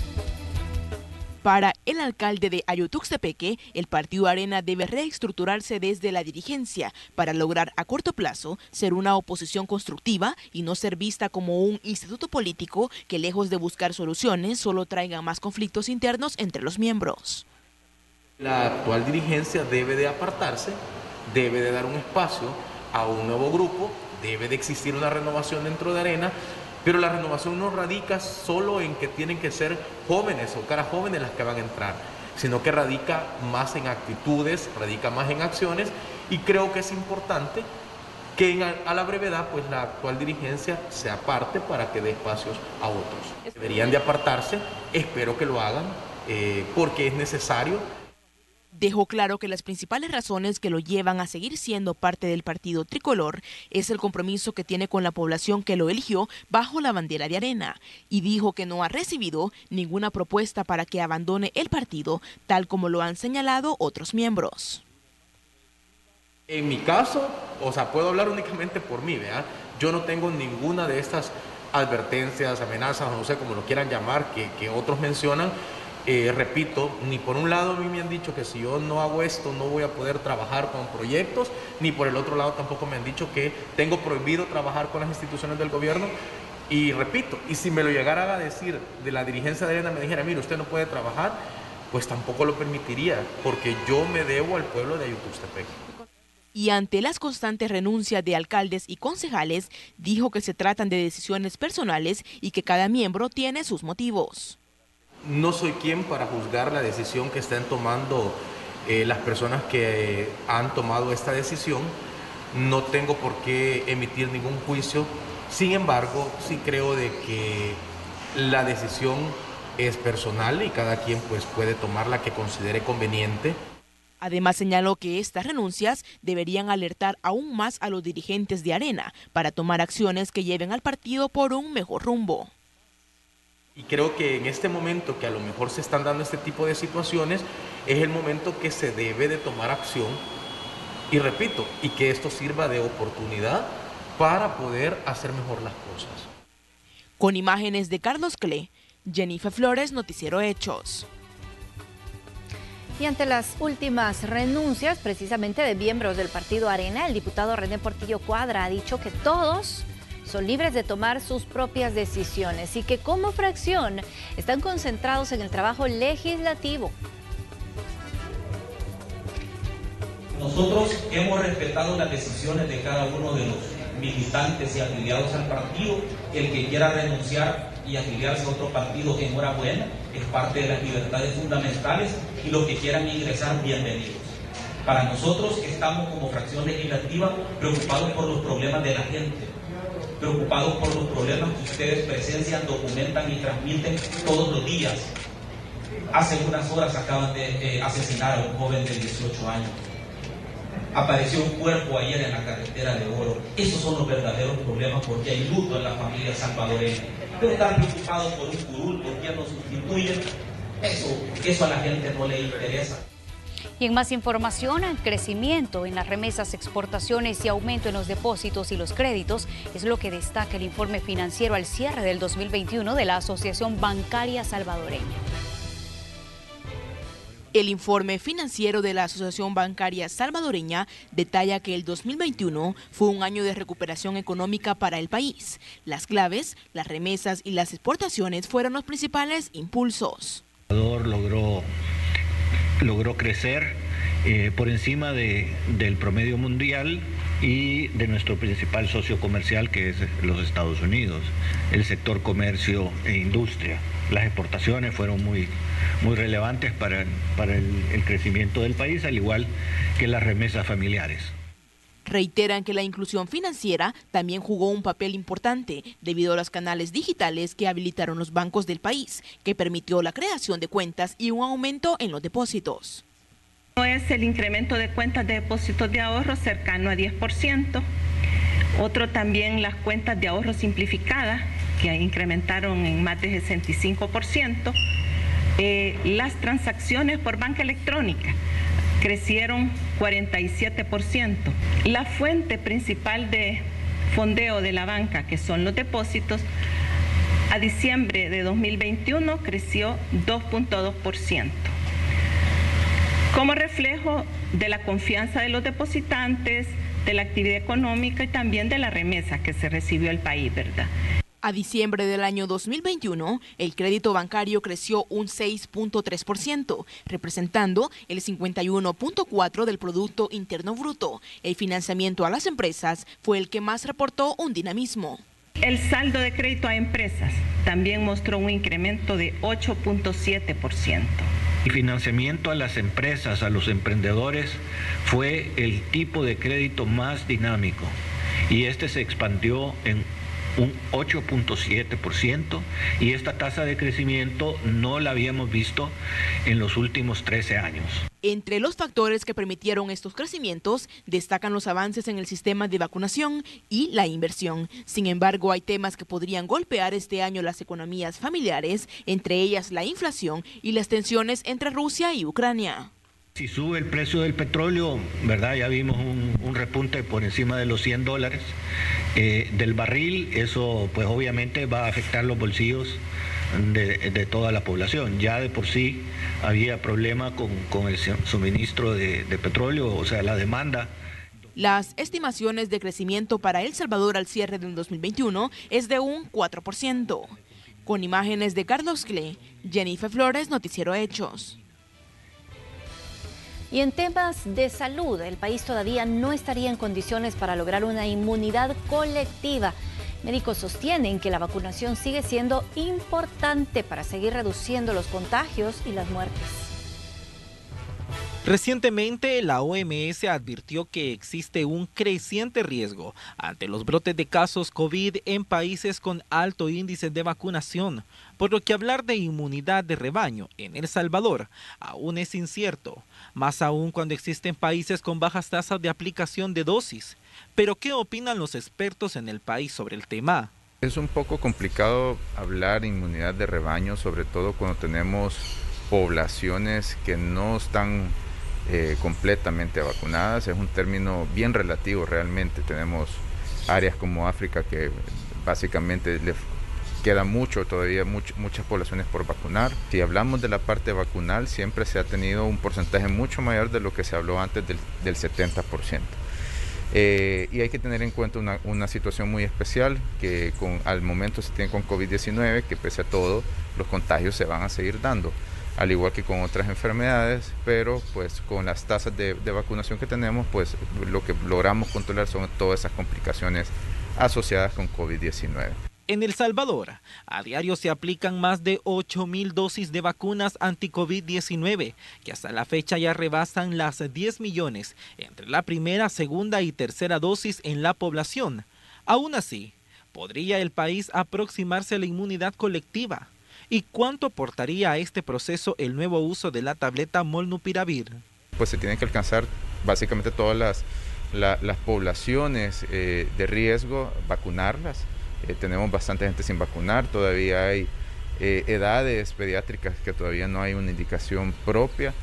S16: Para el alcalde de Ayutuxtepeque, el partido Arena debe reestructurarse desde la dirigencia para lograr a corto plazo ser una oposición constructiva y no ser vista como un instituto político que, lejos de buscar soluciones, solo traiga más conflictos internos entre los miembros.
S17: La actual dirigencia debe de apartarse, debe de dar un espacio a un nuevo grupo, debe de existir una renovación dentro de Arena. Pero la renovación no radica solo en que tienen que ser jóvenes o caras jóvenes las que van a entrar. sino que radica más en actitudes, radica más en acciones, y creo que es importante que a la brevedad pues la actual dirigencia se aparte para que dé espacios a otros. Deberían de apartarse, espero que lo hagan, eh, porque es necesario.
S16: Dejó claro que las principales razones que lo llevan a seguir siendo parte del partido tricolor es el compromiso que tiene con la población que lo eligió bajo la bandera de Arena, y dijo que no ha recibido ninguna propuesta para que abandone el partido, tal como lo han señalado otros miembros.
S17: En mi caso, o sea, puedo hablar únicamente por mí, ¿verdad? Yo no tengo ninguna de estas advertencias, amenazas, no sé cómo lo quieran llamar, que, que otros mencionan. Eh, repito, ni por un lado a mí me han dicho que si yo no hago esto no voy a poder trabajar con proyectos, ni por el otro lado tampoco me han dicho que tengo prohibido trabajar con las instituciones del gobierno. Y repito, y si me lo llegaran a decir de la dirigencia de Arena, me dijera, mire, usted no puede trabajar, pues tampoco lo permitiría, porque yo me debo al pueblo de Ayutuxtepec.
S16: Y ante las constantes renuncias de alcaldes y concejales, dijo que se tratan de decisiones personales y que cada miembro tiene sus motivos.
S17: No soy quien para juzgar la decisión que estén tomando eh, las personas que eh, han tomado esta decisión. No tengo por qué emitir ningún juicio. Sin embargo, sí creo de que la decisión es personal y cada quien pues, puede tomar la que considere conveniente.
S16: Además señaló que estas renuncias deberían alertar aún más a los dirigentes de Arena para tomar acciones que lleven al partido por un mejor rumbo.
S17: Y creo que en este momento que a lo mejor se están dando este tipo de situaciones, es el momento que se debe de tomar acción. Y repito, y que esto sirva de oportunidad para poder hacer mejor las cosas.
S16: Con imágenes de Carlos Cle, Jennifer Flores, Noticiero Hechos.
S2: Y ante las últimas renuncias, precisamente de miembros del partido Arena, el diputado René Portillo Cuadra ha dicho que todos son libres de tomar sus propias decisiones y que como fracción están concentrados en el trabajo legislativo.
S18: Nosotros hemos respetado las decisiones de cada uno de los militantes y afiliados al partido. El que quiera renunciar y afiliarse a otro partido, enhorabuena, es parte de las libertades fundamentales, y los que quieran ingresar, bienvenidos. Para nosotros que estamos como fracción legislativa preocupados por los problemas de la gente, preocupados por los problemas que ustedes presencian, documentan y transmiten todos los días. Hace unas horas acaban de eh, asesinar a un joven de dieciocho años. Apareció un cuerpo ayer en la carretera de Oro. Esos son los verdaderos problemas, porque hay luto en la familia salvadoreña. Pero estar preocupados por un curul, por quien nos sustituye, eso, eso a la gente no le interesa.
S1: Y en más información, el crecimiento en las remesas, exportaciones y aumento en los depósitos y los créditos es lo que destaca el informe financiero al cierre del dos mil veintiuno de la Asociación Bancaria Salvadoreña.
S16: El informe financiero de la Asociación Bancaria Salvadoreña detalla que el dos mil veintiuno fue un año de recuperación económica para el país. Las claves, las remesas y las exportaciones fueron los principales impulsos.
S19: El Salvador logró, logró crecer eh, por encima de, del promedio mundial y de nuestro principal socio comercial, que es los Estados Unidos, el sector comercio e industria. Las exportaciones fueron muy, muy relevantes para, para el, el crecimiento del país, al igual que las remesas familiares.
S16: Reiteran que la inclusión financiera también jugó un papel importante debido a los canales digitales que habilitaron los bancos del país, que permitió la creación de cuentas y un aumento en los depósitos.
S20: Es el incremento de cuentas de depósitos de ahorro cercano a diez por ciento. Otro también las cuentas de ahorro simplificadas, que incrementaron en más de sesenta y cinco por ciento. Eh, las transacciones por banca electrónica crecieron cuarenta y siete por ciento. La fuente principal de fondeo de la banca, que son los depósitos, a diciembre de dos mil veintiuno creció dos punto dos por ciento. Como reflejo de la confianza de los depositantes, de la actividad económica y también de la remesa que se recibió al país, ¿verdad?
S16: A diciembre del año dos mil veintiuno, el crédito bancario creció un seis punto tres por ciento, representando el cincuenta y uno punto cuatro por ciento del Producto Interno Bruto. El financiamiento a las empresas fue el que más reportó un dinamismo.
S20: El saldo de crédito a empresas también mostró un incremento de ocho punto siete por ciento.
S19: El financiamiento a las empresas, a los emprendedores, fue el tipo de crédito más dinámico y este se expandió en un ocho punto siete por ciento y esta tasa de crecimiento no la habíamos visto en los últimos trece años.
S16: Entre los factores que permitieron estos crecimientos destacan los avances en el sistema de vacunación y la inversión. Sin embargo, hay temas que podrían golpear este año las economías familiares, entre ellas la inflación y las tensiones entre Rusia y Ucrania.
S19: Si sube el precio del petróleo, ¿verdad? Ya vimos un, un repunte por encima de los cien dólares eh, del barril. Eso pues obviamente va a afectar los bolsillos de, de toda la población. Ya de por sí había problema con, con el suministro de, de petróleo, o sea, la demanda.
S16: Las estimaciones de crecimiento para El Salvador al cierre del dos mil veintiuno es de un cuatro por ciento. Con imágenes de Carlos Cle, Jennifer Flores, Noticiero Hechos.
S2: Y en temas de salud, el país todavía no estaría en condiciones para lograr una inmunidad colectiva. Médicos sostienen que la vacunación sigue siendo importante para seguir reduciendo los contagios y las muertes.
S21: Recientemente, la O M S advirtió que existe un creciente riesgo ante los brotes de casos COVID en países con alto índice de vacunación, por lo que hablar de inmunidad de rebaño en El Salvador aún es incierto, más aún cuando existen países con bajas tasas de aplicación de dosis. Pero, ¿qué opinan los expertos en el país sobre el tema?
S22: Es un poco complicado hablar de inmunidad de rebaño, sobre todo cuando tenemos poblaciones que no están Eh, completamente vacunadas. Es un término bien relativo realmente. Tenemos áreas como África que básicamente le queda mucho todavía, much, muchas poblaciones por vacunar. Si hablamos de la parte vacunal, siempre se ha tenido un porcentaje mucho mayor de lo que se habló antes del, del setenta por ciento. Eh, y hay que tener en cuenta una, una situación muy especial que con, al momento se tiene con COVID diecinueve, que pese a todo los contagios se van a seguir dando, al igual que con otras enfermedades, pero pues con las tasas de, de vacunación que tenemos, pues lo que logramos controlar son todas esas complicaciones asociadas con COVID diecinueve.
S21: En El Salvador, a diario se aplican más de ocho mil dosis de vacunas anti-COVID diecinueve, que hasta la fecha ya rebasan las diez millones entre la primera, segunda y tercera dosis en la población. Aún así, ¿podría el país aproximarse a la inmunidad colectiva? ¿Y cuánto aportaría a este proceso el nuevo uso de la tableta Molnupiravir?
S22: Pues se tienen que alcanzar básicamente todas las, la, las poblaciones eh, de riesgo, vacunarlas. Eh, tenemos bastante gente sin vacunar, todavía hay eh, edades pediátricas que todavía no hay una indicación propia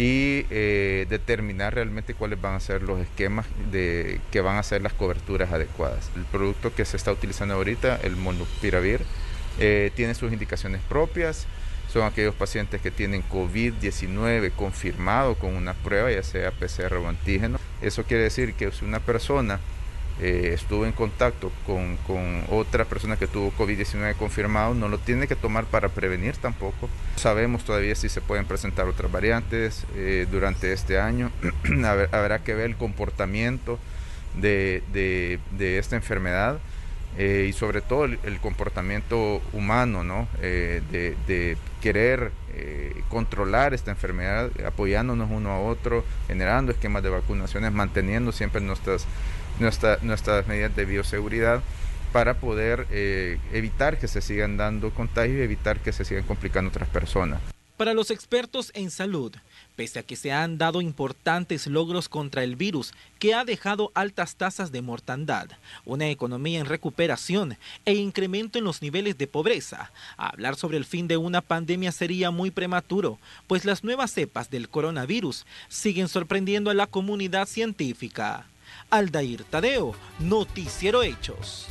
S22: y eh, determinar realmente cuáles van a ser los esquemas de que van a ser las coberturas adecuadas. El producto que se está utilizando ahorita, el Molnupiravir, Eh, tiene sus indicaciones propias, son aquellos pacientes que tienen COVID diecinueve confirmado con una prueba, ya sea P C R o antígeno. Eso quiere decir que si una persona eh, estuvo en contacto con, con otra persona que tuvo COVID diecinueve confirmado, no lo tiene que tomar para prevenir tampoco. Sabemos todavía si se pueden presentar otras variantes eh, durante este año. Habrá que ver el comportamiento de, de, de esta enfermedad. Eh, y sobre todo el, el comportamiento humano, ¿no? Eh, de, de querer eh, controlar esta enfermedad, apoyándonos uno a otro, generando esquemas de vacunaciones, manteniendo siempre nuestras, nuestra, nuestras medidas de bioseguridad para poder eh, evitar que se sigan dando contagios y evitar que se sigan complicando otras personas.
S21: Para los expertos en salud, pese a que se han dado importantes logros contra el virus que ha dejado altas tasas de mortandad, una economía en recuperación e incremento en los niveles de pobreza, hablar sobre el fin de una pandemia sería muy prematuro, pues las nuevas cepas del coronavirus siguen sorprendiendo a la comunidad científica. Aldair Tadeo, Noticiero Hechos.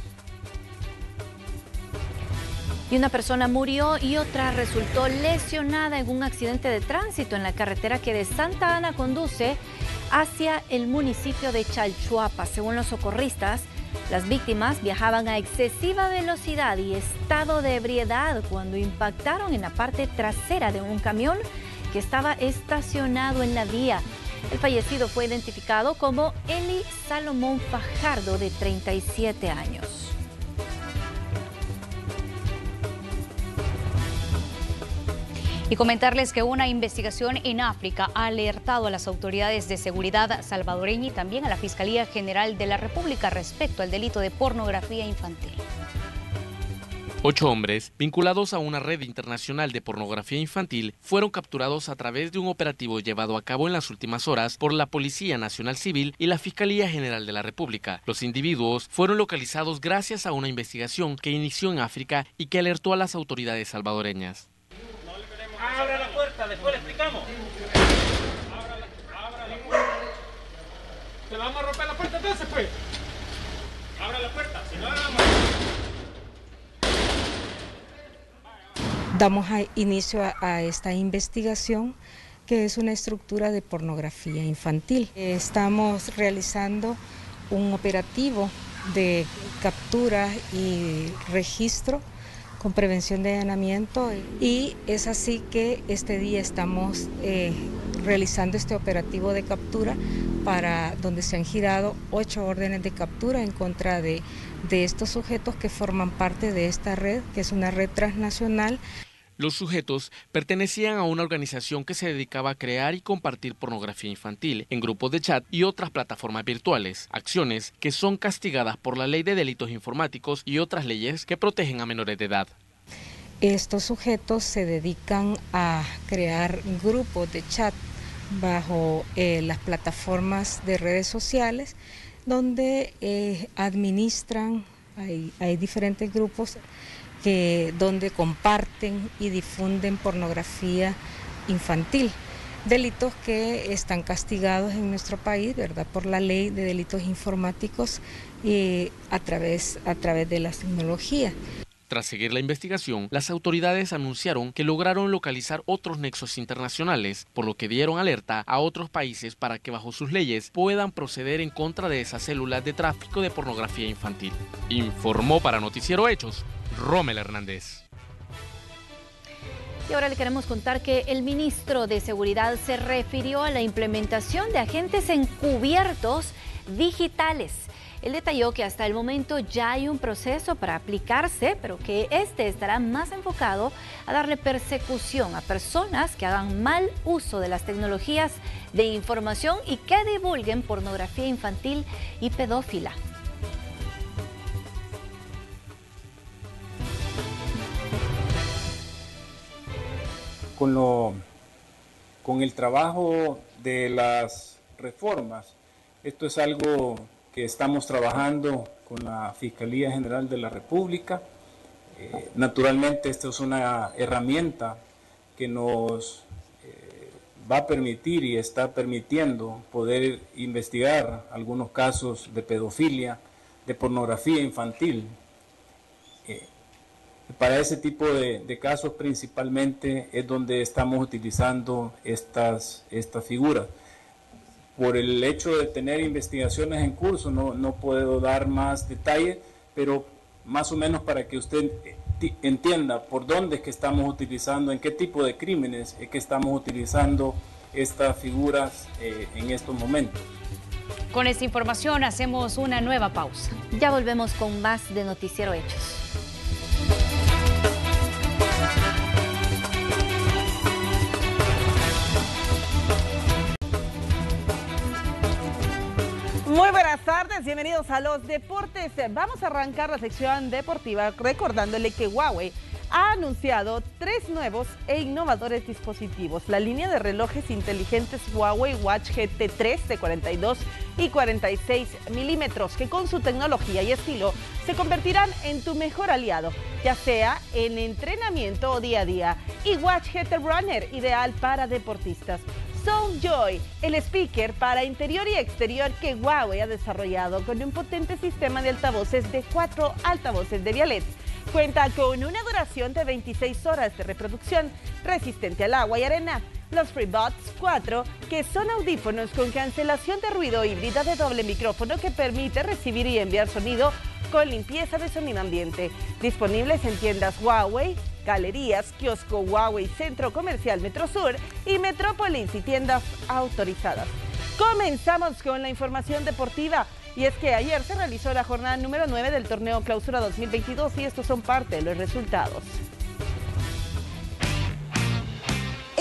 S2: Y una persona murió y otra resultó lesionada en un accidente de tránsito en la carretera que de Santa Ana conduce hacia el municipio de Chalchuapa. Según los socorristas, las víctimas viajaban a excesiva velocidad y estado de ebriedad cuando impactaron en la parte trasera de un camión que estaba estacionado en la vía. El fallecido fue identificado como Eli Salomón Fajardo, de treinta y siete años.
S1: Y comentarles que una investigación en África ha alertado a las autoridades de seguridad salvadoreña y también a la Fiscalía General de la República respecto al delito de pornografía infantil.
S15: Ocho hombres, vinculados a una red internacional de pornografía infantil, fueron capturados a través de un operativo llevado a cabo en las últimas horas por la Policía Nacional Civil y la Fiscalía General de la República. Los individuos fueron localizados gracias a una investigación que inició en África y que alertó a las autoridades salvadoreñas.
S18: Abra la puerta, después le explicamos. Abra la, abra la puerta. ¿Te vamos a romper la puerta entonces, pues? Abra la puerta, si no hagamos.
S3: Damos a, inicio a, a esta investigación, que es una estructura de pornografía infantil. Estamos realizando un operativo de captura y registro con prevención de allanamiento, y es así que este día estamos eh, realizando este operativo de captura, para donde se han girado ocho órdenes de captura en contra de, de estos sujetos que forman parte de esta red, que es una red transnacional.
S15: Los sujetos pertenecían a una organización que se dedicaba a crear y compartir pornografía infantil en grupos de chat y otras plataformas virtuales, acciones que son castigadas por la Ley de Delitos Informáticos y otras leyes que protegen a menores de edad.
S3: Estos sujetos se dedican a crear grupos de chat bajo eh, las plataformas de redes sociales, donde eh, administran, hay, hay diferentes grupos que, donde comparten y difunden pornografía infantil, delitos que están castigados en nuestro país, ¿verdad?, por la Ley de Delitos Informáticos y a través, a través de las tecnologías.
S15: Tras seguir la investigación, las autoridades anunciaron que lograron localizar otros nexos internacionales, por lo que dieron alerta a otros países para que bajo sus leyes puedan proceder en contra de esas células de tráfico de pornografía infantil. Informó para Noticiero Hechos, Rommel Hernández.
S2: Y ahora le queremos contar que el ministro de Seguridad se refirió a la implementación de agentes encubiertos digitales. Él detalló que hasta el momento ya hay un proceso para aplicarse, pero que este estará más enfocado a darle persecución a personas que hagan mal uso de las tecnologías de información y que divulguen pornografía infantil y pedófila.
S4: Con, lo, con el trabajo de las reformas, esto es algo que estamos trabajando con la Fiscalía General de la República. Eh, naturalmente, esta es una herramienta que nos eh, va a permitir y está permitiendo poder investigar algunos casos de pedofilia, de pornografía infantil. Eh, para ese tipo de, de casos principalmente es donde estamos utilizando estas, estas figuras. Por el hecho de tener investigaciones en curso, no, no puedo dar más detalles, pero más o menos para que usted entienda por dónde es que estamos utilizando, en qué tipo de crímenes es que estamos utilizando estas figuras eh, en estos momentos.
S1: Con esta información hacemos una nueva pausa.
S2: Ya volvemos con más de Noticiero Hechos.
S23: Muy buenas tardes, bienvenidos a los deportes. Vamos a arrancar la sección deportiva recordándole que Huawei ha anunciado tres nuevos e innovadores dispositivos. La línea de relojes inteligentes Huawei Watch G T tres de cuarenta y dos y cuarenta y seis milímetros, que con su tecnología y estilo se convertirán en tu mejor aliado, ya sea en entrenamiento o día a día. Y Watch G T Runner, ideal para deportistas. Soundjoy, el speaker para interior y exterior que Huawei ha desarrollado con un potente sistema de altavoces de cuatro altavoces de Vialet. Cuenta con una duración de veintiséis horas de reproducción, resistente al agua y arena. Los FreeBuds cuatro, que son audífonos con cancelación de ruido híbrida de doble micrófono que permite recibir y enviar sonido con limpieza de sonido ambiente. Disponibles en tiendas Huawei, galerías, kiosco Huawei, Centro Comercial Metrosur y Metrópolis y tiendas autorizadas. Comenzamos con la información deportiva. Y es que ayer se realizó la jornada número nueve del torneo Clausura dos mil veintidós y estos son parte de los resultados.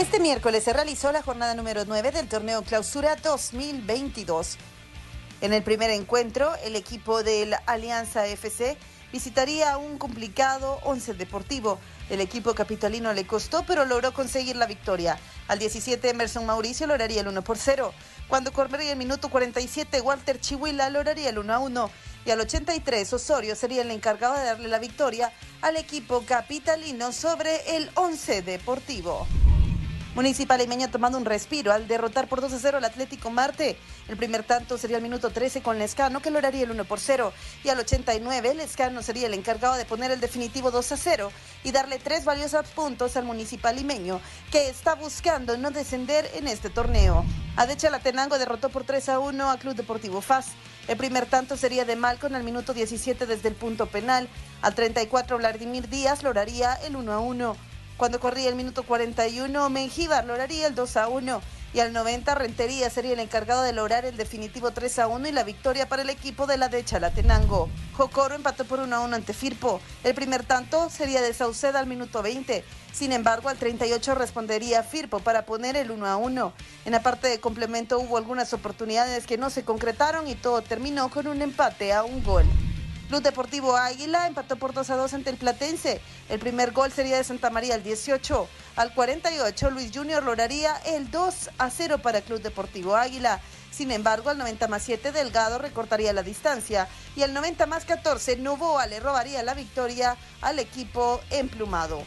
S5: Este miércoles se realizó la jornada número nueve del torneo Clausura dos mil veintidós. En el primer encuentro, el equipo del Alianza F C visitaría un complicado Once Deportivo. El equipo capitalino le costó, pero logró conseguir la victoria. Al diecisiete, Emerson Mauricio lograría el uno por cero. Cuando correría el minuto cuarenta y siete, Walter Chihuila lograría el uno a uno. Y al ochenta y tres, Osorio sería el encargado de darle la victoria al equipo capitalino sobre el Once Deportivo. Municipal Limeño tomando un respiro al derrotar por dos a cero al Atlético Marte. El primer tanto sería al minuto trece con Lescano, que lograría el uno por cero. Y al ochenta y nueve, Lescano sería el encargado de poner el definitivo dos a cero y darle tres valiosos puntos al Municipal Limeño, que está buscando no descender en este torneo. Adechalatenango derrotó por tres a uno a Club Deportivo F A S. El primer tanto sería de Malcon al minuto diecisiete desde el punto penal. Al treinta y cuatro, Vladimir Díaz lograría el uno a uno. Cuando corría el minuto cuarenta y uno, Mengíbar lograría el dos a uno. Y al noventa, Rentería sería el encargado de lograr el definitivo tres a uno y la victoria para el equipo de la de Chalatenango. Jocoro empató por uno a uno ante Firpo. El primer tanto sería de Sauceda al minuto veinte. Sin embargo, al treinta y ocho respondería Firpo para poner el uno a uno. En la parte de complemento hubo algunas oportunidades que no se concretaron y todo terminó con un empate a un gol. Club Deportivo Águila empató por dos a dos ante el Platense. El primer gol sería de Santa María al dieciocho. Al cuarenta y ocho, Luis Junior lograría el dos a cero para Club Deportivo Águila. Sin embargo, al noventa más siete, Delgado recortaría la distancia. Y al noventa más catorce, Novoa le robaría la victoria al equipo emplumado.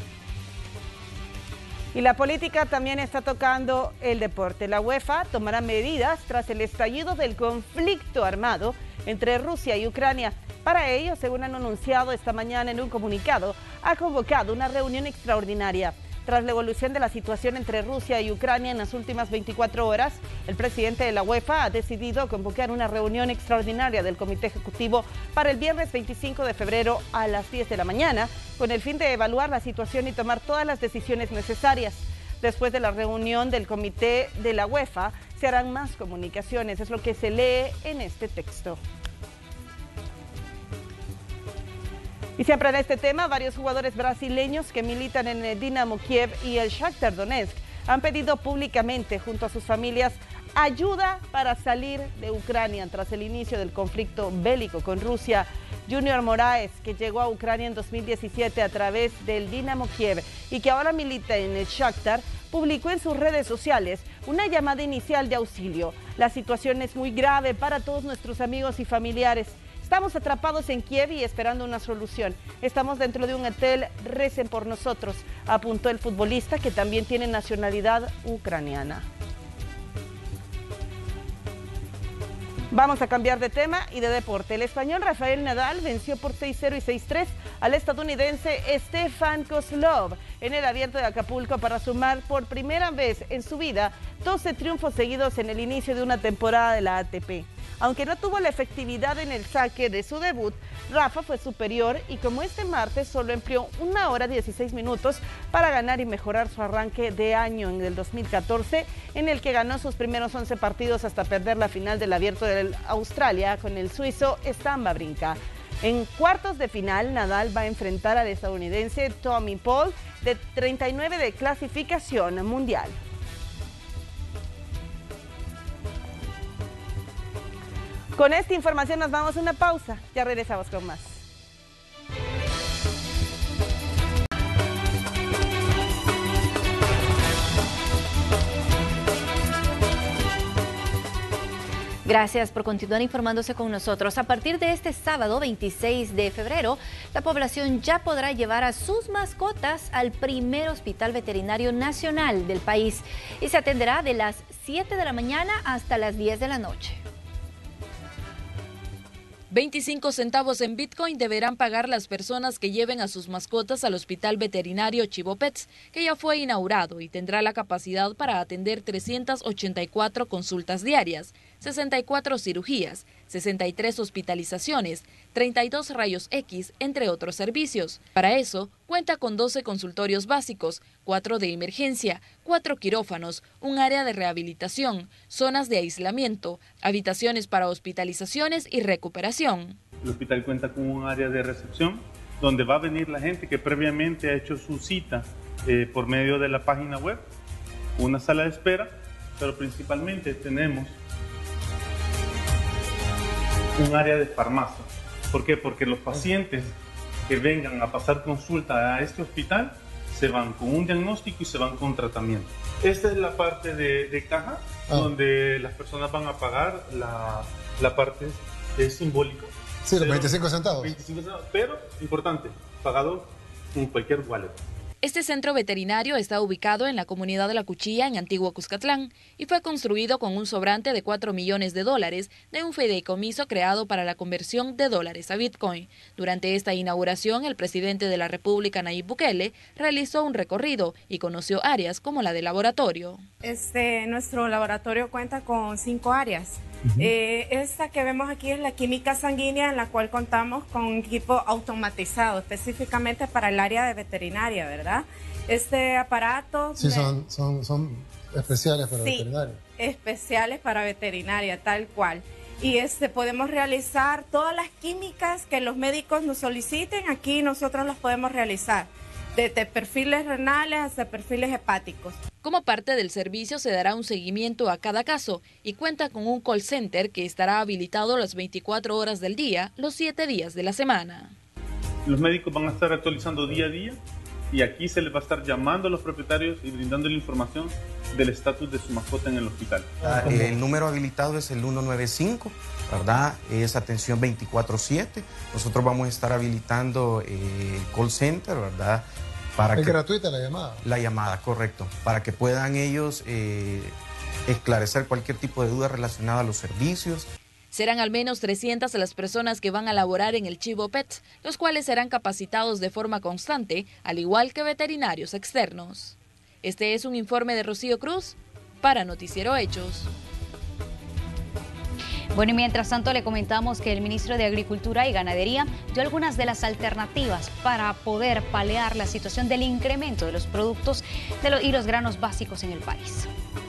S23: Y la política también está tocando el deporte. La UEFA tomará medidas tras el estallido del conflicto armado entre Rusia y Ucrania. Para ello, según han anunciado esta mañana en un comunicado, ha convocado una reunión extraordinaria. Tras la evolución de la situación entre Rusia y Ucrania en las últimas veinticuatro horas, el presidente de la UEFA ha decidido convocar una reunión extraordinaria del Comité Ejecutivo para el viernes veinticinco de febrero a las diez de la mañana, con el fin de evaluar la situación y tomar todas las decisiones necesarias. Después de la reunión del Comité de la UEFA, se harán más comunicaciones, es lo que se lee en este texto. Y siempre en este tema, varios jugadores brasileños que militan en el Dinamo Kiev y el Shakhtar Donetsk han pedido públicamente junto a sus familias ayuda para salir de Ucrania tras el inicio del conflicto bélico con Rusia. Junior Moraes, que llegó a Ucrania en dos mil diecisiete a través del Dinamo Kiev y que ahora milita en el Shakhtar, publicó en sus redes sociales una llamada inicial de auxilio. La situación es muy grave para todos nuestros amigos y familiares. Estamos atrapados en Kiev y esperando una solución. Estamos dentro de un hotel, recen por nosotros, apuntó el futbolista, que también tiene nacionalidad ucraniana. Vamos a cambiar de tema y de deporte. El español Rafael Nadal venció por seis cero y seis tres al estadounidense Stefan Kozlov en el Abierto de Acapulco para sumar por primera vez en su vida doce triunfos seguidos en el inicio de una temporada de la A T P. Aunque no tuvo la efectividad en el saque de su debut, Rafa fue superior y como este martes solo empleó una hora dieciséis minutos para ganar y mejorar su arranque de año en el dos mil catorce, en el que ganó sus primeros once partidos hasta perder la final del Abierto de Australia con el suizo Stan Wawrinka. En cuartos de final, Nadal va a enfrentar al estadounidense Tommy Paul, de treinta y nueve de clasificación mundial. Con esta información nos vamos a una pausa. Ya regresamos con más.
S2: Gracias por continuar informándose con nosotros. A partir de este sábado veintiséis de febrero, la población ya podrá llevar a sus mascotas al primer hospital veterinario nacional del país y se atenderá de las siete de la mañana hasta las diez de la noche.
S7: veinticinco centavos en Bitcoin deberán pagar las personas que lleven a sus mascotas al Hospital Veterinario Chivo Pets, que ya fue inaugurado y tendrá la capacidad para atender trescientas ochenta y cuatro consultas diarias, sesenta y cuatro cirugías, sesenta y tres hospitalizaciones, treinta y dos rayos X, entre otros servicios. Para eso, cuenta con doce consultorios básicos, cuatro de emergencia, cuatro quirófanos, un área de rehabilitación, zonas de aislamiento, habitaciones para hospitalizaciones y recuperación.
S8: El hospital cuenta con un área de recepción donde va a venir la gente que previamente ha hecho su cita eh, por medio de la página web una sala de espera, pero principalmente tenemos un área de farmacia. ¿Por qué? Porque los pacientes que vengan a pasar consulta a este hospital se van con un diagnóstico y se van con tratamiento. Esta es la parte de, de caja, ah. donde las personas van a pagar la, la parte eh, simbólica.
S6: Sí, los veinticinco centavos.
S8: veinticinco centavos, pero importante, pagado con cualquier wallet.
S7: Este centro veterinario está ubicado en la comunidad de La Cuchilla, en Antiguo Cuscatlán, y fue construido con un sobrante de cuatro millones de dólares de un fideicomiso creado para la conversión de dólares a Bitcoin. Durante esta inauguración, el presidente de la República, Nayib Bukele, realizó un recorrido y conoció áreas como la de laboratorio.
S9: Este, nuestro laboratorio cuenta con cinco áreas. Uh-huh. eh, esta que vemos aquí es la química sanguínea, en la cual contamos con un equipo automatizado específicamente para el área de veterinaria, ¿verdad? Este aparato...
S6: Sí, me... son, son, son especiales para
S9: sí,
S6: veterinaria.
S9: especiales para veterinaria, tal cual. Y este, podemos realizar todas las químicas que los médicos nos soliciten, aquí nosotros las podemos realizar, desde perfiles renales hasta perfiles hepáticos.
S7: Como parte del servicio se dará un seguimiento a cada caso y cuenta con un call center que estará habilitado las veinticuatro horas del día, los siete días de la semana.
S8: Los médicos van a estar actualizando día a día y aquí se les va a estar llamando a los propietarios y brindando la información del estatus de su mascota en el hospital.
S10: El número habilitado es el ciento noventa y cinco, ¿verdad? Es atención veinticuatro siete. Nosotros vamos a estar habilitando el call center, ¿verdad? Para
S6: es
S10: que,
S6: gratuita la llamada.
S10: La llamada, correcto. Para que puedan ellos eh, esclarecer cualquier tipo de duda relacionada a los servicios.
S7: Serán al menos trescientas las personas que van a laborar en el Chivo Pets, los cuales serán capacitados de forma constante, al igual que veterinarios externos. Este es un informe de Rocío Cruz para Noticiero Hechos.
S1: Bueno, y mientras tanto le comentamos que el ministro de Agricultura y Ganadería dio algunas de las alternativas para poder paliar la situación del incremento de los productos de lo, y los granos básicos en el país.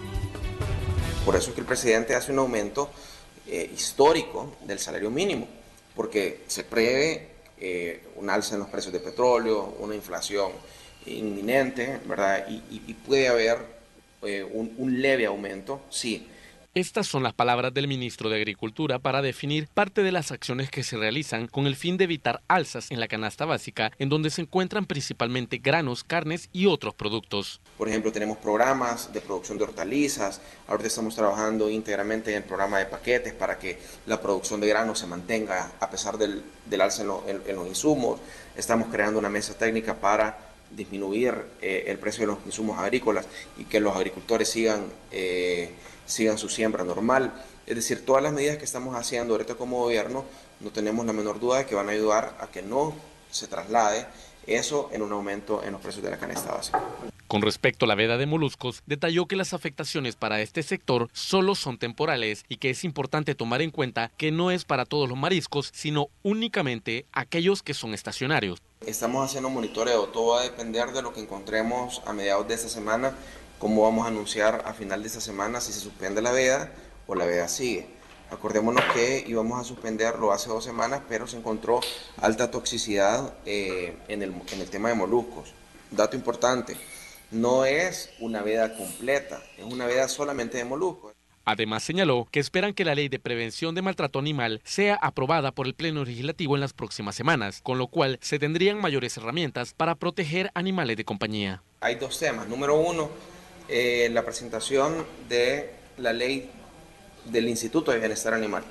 S24: Por eso es que el presidente hace un aumento eh, histórico del salario mínimo, porque se prevé eh, un alza en los precios de petróleo, una inflación inminente, ¿verdad? Y, y, y puede haber eh, un, un leve aumento, sí.
S15: Estas son las palabras del ministro de Agricultura para definir parte de las acciones que se realizan con el fin de evitar alzas en la canasta básica, en donde se encuentran principalmente granos, carnes y otros productos.
S24: Por ejemplo, tenemos programas de producción de hortalizas, ahorita estamos trabajando íntegramente en el programa de paquetes para que la producción de granos se mantenga a pesar del, del alza en, lo, en, en los insumos. Estamos creando una mesa técnica para disminuir eh, el precio de los insumos agrícolas y que los agricultores sigan... Eh, sigan su siembra normal. Es decir, todas las medidas que estamos haciendo ahorita como gobierno, no tenemos la menor duda de que van a ayudar a que no se traslade eso en un aumento en los precios de la canasta básica.
S15: Con respecto a la veda de moluscos, detalló que las afectaciones para este sector solo son temporales y que es importante tomar en cuenta que no es para todos los mariscos, sino únicamente aquellos que son estacionarios.
S24: Estamos haciendo monitoreo, todo va a depender de lo que encontremos a mediados de esta semana, cómo vamos a anunciar a final de esta semana si se suspende la veda o la veda sigue. Acordémonos que íbamos a suspenderlo hace dos semanas, pero se encontró alta toxicidad eh, en, el, en el tema de moluscos. Dato importante, no es una veda completa, es una veda solamente de moluscos.
S15: Además señaló que esperan que la ley de prevención de maltrato animal sea aprobada por el Pleno Legislativo en las próximas semanas, con lo cual se tendrían mayores herramientas para proteger animales de compañía.
S24: Hay dos temas. Número uno, eh, la presentación de la ley del Instituto de Bienestar Animal,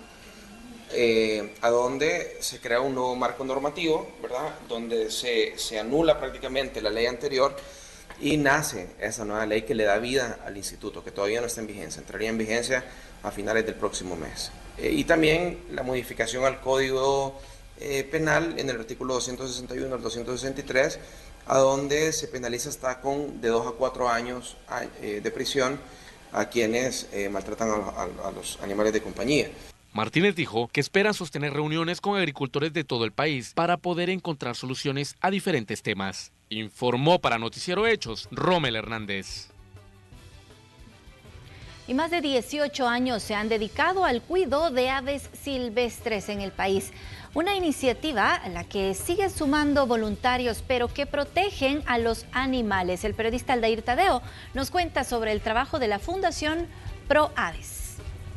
S24: eh, a donde se crea un nuevo marco normativo, ¿verdad? Donde se, se anula prácticamente la ley anterior y nace esa nueva ley que le da vida al instituto, que todavía no está en vigencia, entraría en vigencia a finales del próximo mes. Eh, y también la modificación al Código eh, Penal en el artículo doscientos sesenta y uno al doscientos sesenta y tres, a donde se penaliza hasta con de dos a cuatro años eh, de prisión a quienes eh, maltratan a, a, a los animales de compañía.
S15: Martínez dijo que esperan sostener reuniones con agricultores de todo el país para poder encontrar soluciones a diferentes temas. Informó para Noticiero Hechos, Rommel Hernández.
S2: Y más de dieciocho años se han dedicado al cuidado de aves silvestres en el país. Una iniciativa a la que sigue sumando voluntarios, pero que protegen a los animales. El periodista Aldair Tadeo nos cuenta sobre el trabajo de la Fundación Pro Aves.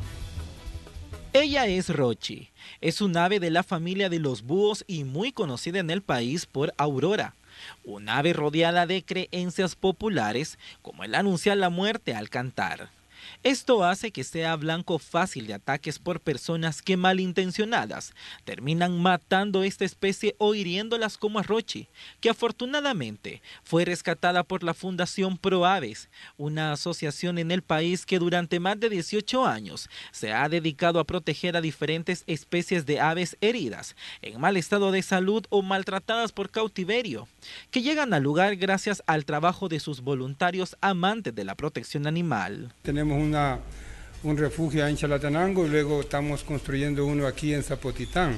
S21: Ella es Rochi. Es un ave de la familia de los búhos y muy conocida en el país por Aurora. Un ave rodeada de creencias populares, como el anunciar la muerte al cantar. Esto hace que sea blanco fácil de ataques por personas que malintencionadas terminan matando esta especie o hiriéndolas como a Rochi, que afortunadamente fue rescatada por la Fundación Pro Aves, una asociación en el país que durante más de dieciocho años se ha dedicado a proteger a diferentes especies de aves heridas, en mal estado de salud o maltratadas por cautiverio, que llegan al lugar gracias al trabajo de sus voluntarios amantes de la protección animal.
S11: Tenemos una, un refugio en Chalatenango y luego estamos construyendo uno aquí en Zapotitán.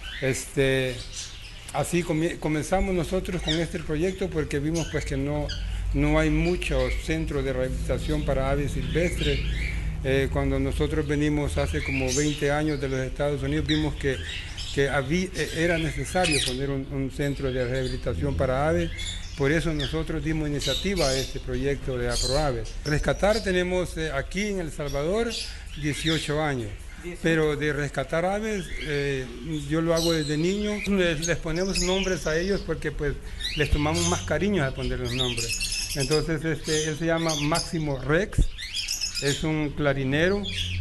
S11: Este, así comenzamos nosotros con este proyecto porque vimos pues que no, no hay muchos centros de rehabilitación para aves silvestres. Eh, cuando nosotros venimos hace como veinte años de los Estados Unidos vimos que, que había, era necesario poner un, un centro de rehabilitación para aves. Por eso nosotros dimos iniciativa a este proyecto de APROAVES. Rescatar tenemos eh, aquí en El Salvador dieciocho años, pero de rescatar aves eh, yo lo hago desde niño. Les, les ponemos nombres a ellos porque pues les tomamos más cariño a ponerles nombres. Entonces este, él se llama Máximo Rex, es un clarinero.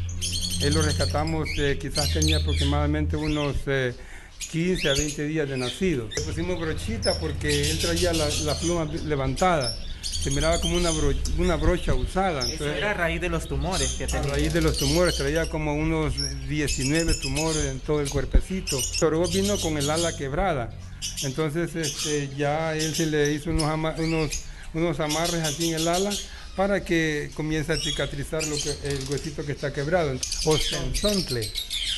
S11: Él lo rescatamos, eh, quizás tenía aproximadamente unos... Eh, quince a veinte días de nacido. Le pusimos brochita porque él traía la, la pluma levantada, se miraba como una, bro, una brocha usada.
S21: Entonces, eso era a raíz de los tumores que tenía.
S11: A raíz de los tumores, traía como unos diecinueve tumores en todo el cuerpecito. Luego vino con el ala quebrada, entonces este, ya él se le hizo unos, ama, unos, unos amarres aquí en el ala para que comience a cicatrizar lo que, el huesito que está quebrado. Ostensontle.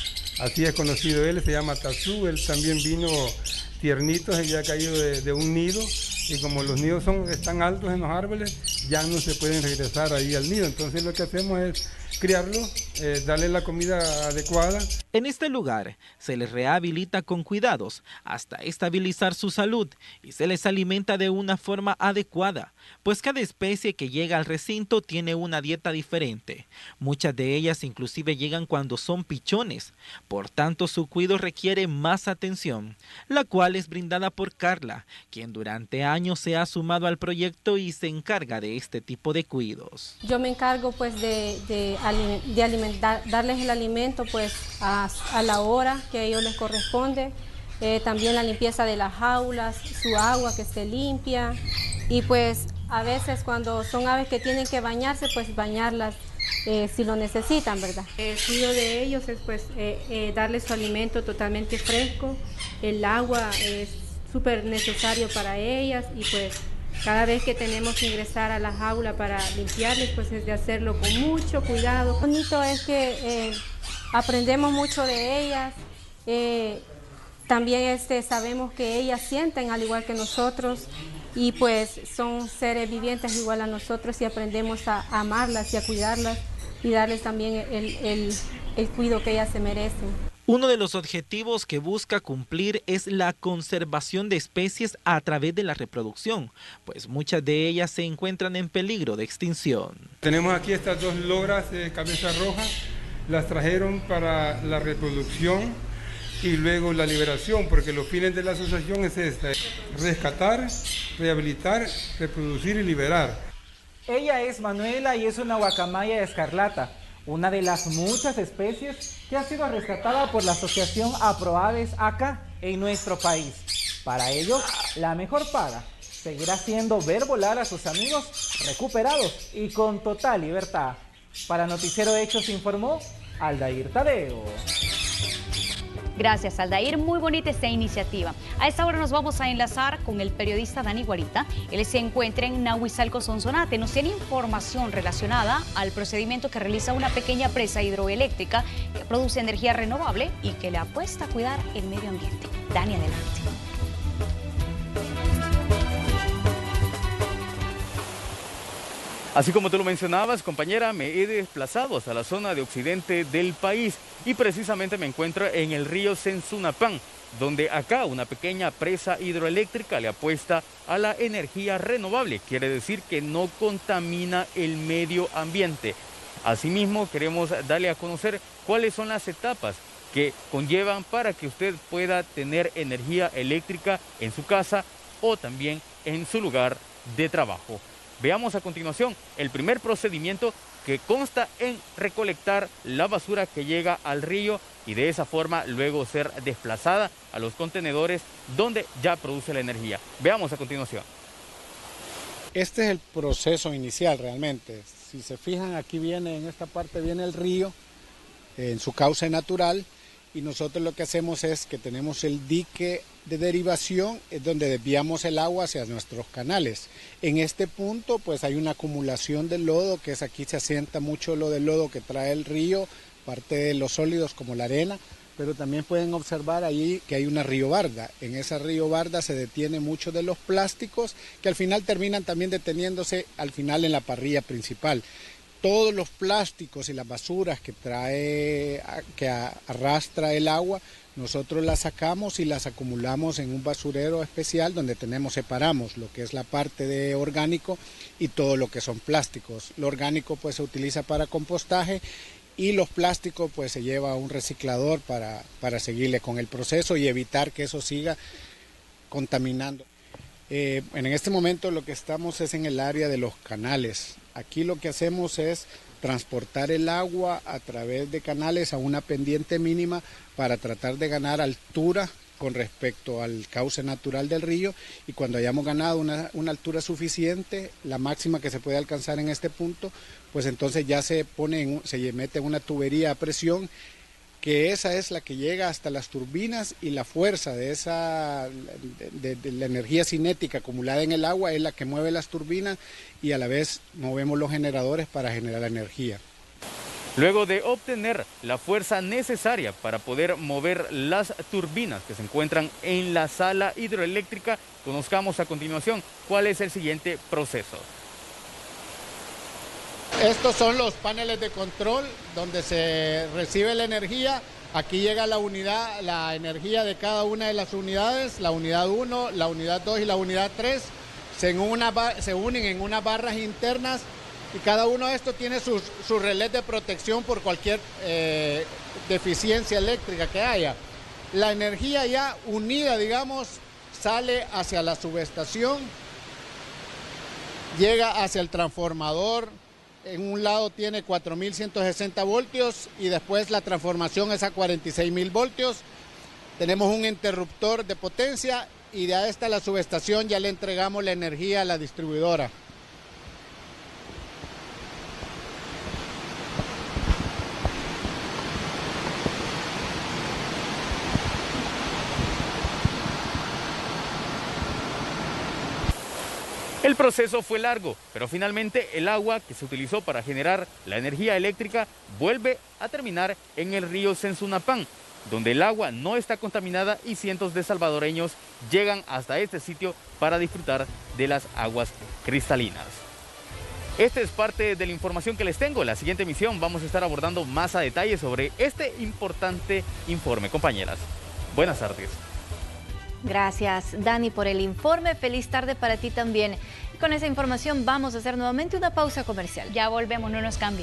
S11: Así es conocido él, se llama Tazú, él también vino tiernito, se había caído de, de un nido y como los nidos son, están altos en los árboles, ya no se pueden regresar ahí al nido. Entonces lo que hacemos es criarlo, eh, darle la comida adecuada.
S21: En este lugar se les rehabilita con cuidados hasta estabilizar su salud y se les alimenta de una forma adecuada, pues cada especie que llega al recinto tiene una dieta diferente. Muchas de ellas inclusive llegan cuando son pichones, por tanto su cuidado requiere más atención, la cual es brindada por Carla, quien durante años se ha sumado al proyecto y se encarga de este tipo de cuidados.
S12: Yo me encargo pues de, de, de alimentar, darles el alimento pues a, a la hora que a ellos les corresponde, eh, también la limpieza de las jaulas, su agua que esté limpia y pues a veces cuando son aves que tienen que bañarse pues bañarlas eh, si lo necesitan, ¿verdad? El cuidado de ellos es pues eh, eh, darles su alimento totalmente fresco, el agua es súper necesario para ellas y pues cada vez que tenemos que ingresar a la jaula para limpiarles, pues es de hacerlo con mucho cuidado. Lo bonito es que eh, aprendemos mucho de ellas, eh, también este, sabemos que ellas sienten al igual que nosotros y pues son seres vivientes igual a nosotros y aprendemos a, a amarlas y a cuidarlas y darles también el, el, el cuidado que ellas se merecen.
S21: Uno de los objetivos que busca cumplir es la conservación de especies a través de la reproducción, pues muchas de ellas se encuentran en peligro de extinción.
S11: Tenemos aquí estas dos logras de cabeza roja, las trajeron para la reproducción y luego la liberación, porque los fines de la asociación es esta: rescatar, rehabilitar, reproducir y liberar.
S21: Ella es Manuela y es una guacamaya escarlata, una de las muchas especies que ha sido rescatada por la asociación APROAVES acá en nuestro país. Para ello, la mejor paga seguirá siendo ver volar a sus amigos recuperados y con total libertad. Para Noticiero Hechos informó Aldair Tadeo.
S1: Gracias, Aldair. Muy bonita esta iniciativa. A esta hora nos vamos a enlazar con el periodista Dani Guarita. Él se encuentra en Nahuizalco, Sonsonate. Nos tiene información relacionada al procedimiento que realiza una pequeña presa hidroeléctrica que produce energía renovable y que le apuesta a cuidar el medio ambiente. Dani, adelante.
S13: Así como tú lo mencionabas, compañera, me he desplazado hasta la zona de occidente del país y precisamente me encuentro en el río Sensunapán, donde acá una pequeña presa hidroeléctrica le apuesta a la energía renovable, quiere decir que no contamina el medio ambiente. Asimismo, queremos darle a conocer cuáles son las etapas que conllevan para que usted pueda tener energía eléctrica en su casa o también en su lugar de trabajo. Veamos a continuación el primer procedimiento, que consta en recolectar la basura que llega al río y de esa forma luego ser desplazada a los contenedores donde ya produce la energía. Veamos a continuación.
S14: Este es el proceso inicial realmente. Si se fijan, aquí viene, en esta parte viene el río en su cauce natural, y nosotros lo que hacemos es que tenemos el dique de derivación, es donde desviamos el agua hacia nuestros canales. En este punto pues hay una acumulación de lodo, que es aquí se asienta mucho lo del lodo que trae el río, parte de los sólidos como la arena, pero también pueden observar allí que hay una río barda. En esa río barda se detiene mucho de los plásticos, que al final terminan también deteniéndose al final en la parrilla principal. Todos los plásticos y las basuras que trae, que arrastra el agua, nosotros las sacamos y las acumulamos en un basurero especial donde tenemos, separamos lo que es la parte de orgánico y todo lo que son plásticos. Lo orgánico pues se utiliza para compostaje y los plásticos pues se lleva a un reciclador para, para seguirle con el proceso y evitar que eso siga contaminando. Eh, en este momento lo que estamos es en el área de los canales. Aquí lo que hacemos es transportar el agua a través de canales a una pendiente mínima para tratar de ganar altura con respecto al cauce natural del río, y cuando hayamos ganado una, una altura suficiente, la máxima que se puede alcanzar en este punto, pues entonces ya se pone en, se mete en una tubería a presión, que esa es la que llega hasta las turbinas, y la fuerza de esa de, de, de la energía cinética acumulada en el agua es la que mueve las turbinas, y a la vez movemos los generadores para generar la energía.
S13: Luego de obtener la fuerza necesaria para poder mover las turbinas que se encuentran en la sala hidroeléctrica, conozcamos a continuación cuál es el siguiente proceso.
S14: Estos son los paneles de control donde se recibe la energía. Aquí llega la unidad, la energía de cada una de las unidades, la unidad uno, la unidad dos y la unidad tres, se, en una, se unen en unas barras internas, y cada uno de estos tiene sus, sus relés de protección por cualquier eh, deficiencia eléctrica que haya. La energía ya unida, digamos, sale hacia la subestación, llega hacia el transformador. En un lado tiene cuatro mil ciento sesenta voltios y después la transformación es a cuarenta y seis mil voltios. Tenemos un interruptor de potencia y de esta la subestación ya le entregamos la energía a la distribuidora.
S13: El proceso fue largo, pero finalmente el agua que se utilizó para generar la energía eléctrica vuelve a terminar en el río Sensunapán, donde el agua no está contaminada y cientos de salvadoreños llegan hasta este sitio para disfrutar de las aguas cristalinas. Esta es parte de la información que les tengo. En la siguiente emisión vamos a estar abordando más a detalle sobre este importante informe, compañeras. Buenas tardes.
S2: Gracias, Dani, por el informe. Feliz tarde para ti también. Y con esa información vamos a hacer nuevamente una pausa comercial.
S1: Ya volvemos, no nos cambie.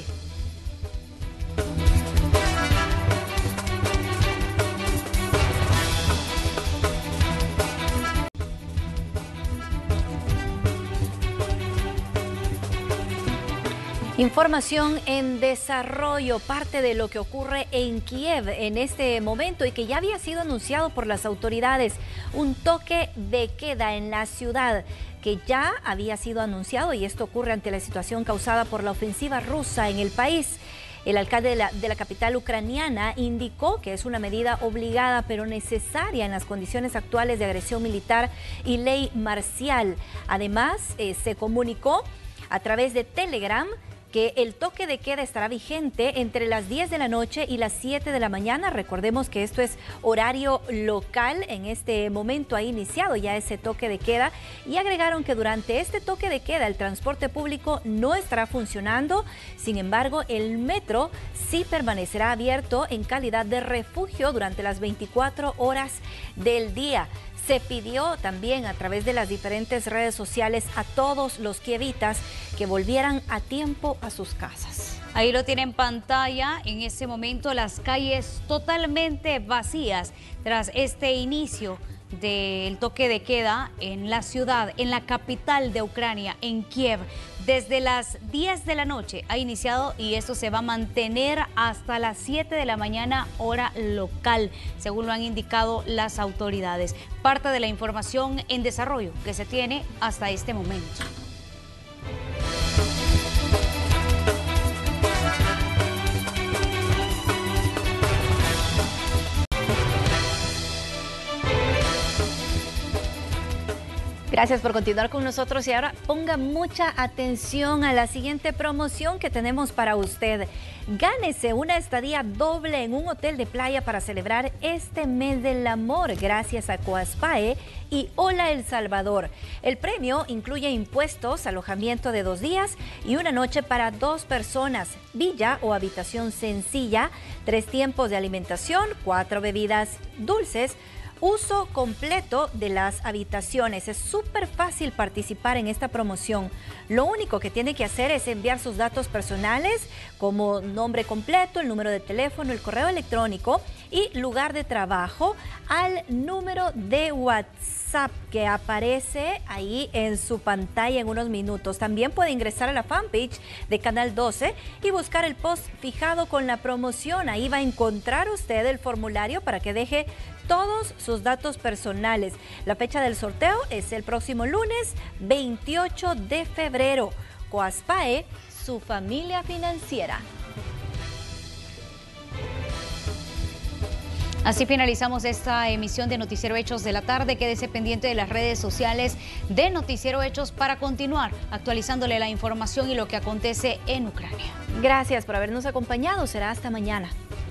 S2: Información en desarrollo, parte de lo que ocurre en Kiev en este momento y que ya había sido anunciado por las autoridades. Un toque de queda en la ciudad que ya había sido anunciado, y esto ocurre ante la situación causada por la ofensiva rusa en el país. El alcalde de la, de la capital ucraniana indicó que es una medida obligada pero necesaria en las condiciones actuales de agresión militar y ley marcial. Además, eh, se comunicó a través de Telegram que el toque de queda estará vigente entre las diez de la noche y las siete de la mañana. Recordemos que esto es horario local. En este momento ha iniciado ya ese toque de queda y agregaron que durante este toque de queda el transporte público no estará funcionando. Sin embargo, el metro sí permanecerá abierto en calidad de refugio durante las veinticuatro horas del día. Se pidió también a través de las diferentes redes sociales a todos los quievitas que volvieran a tiempo a sus casas.
S1: Ahí lo tiene en pantalla, en ese momento las calles totalmente vacías tras este inicio del toque de queda en la ciudad, en la capital de Ucrania, en Kiev. Desde las diez de la noche ha iniciado y esto se va a mantener hasta las siete de la mañana hora local, según lo han indicado las autoridades. Parte de la información en desarrollo que se tiene hasta este momento.
S2: Gracias por continuar con nosotros y ahora ponga mucha atención a la siguiente promoción que tenemos para usted. Gánese una estadía doble en un hotel de playa para celebrar este mes del amor gracias a Coaspae y Hola El Salvador. El premio incluye impuestos, alojamiento de dos días y una noche para dos personas, villa o habitación sencilla, tres tiempos de alimentación, cuatro bebidas dulces, uso completo de las habitaciones. Es súper fácil participar en esta promoción. Lo único que tiene que hacer es enviar sus datos personales como nombre completo, el número de teléfono, el correo electrónico y lugar de trabajo al número de WhatsApp que aparece ahí en su pantalla en unos minutos. También puede ingresar a la fanpage de Canal doce y buscar el post fijado con la promoción. Ahí va a encontrar usted el formulario para que deje todos sus datos personales. La fecha del sorteo es el próximo lunes veintiocho de febrero. Coaspae, su familia financiera.
S1: Así finalizamos esta emisión de Noticiero Hechos de la tarde. Quédese pendiente de las redes sociales de Noticiero Hechos para continuar actualizándole la información y lo que acontece en Ucrania.
S2: Gracias por habernos acompañado. Será hasta mañana.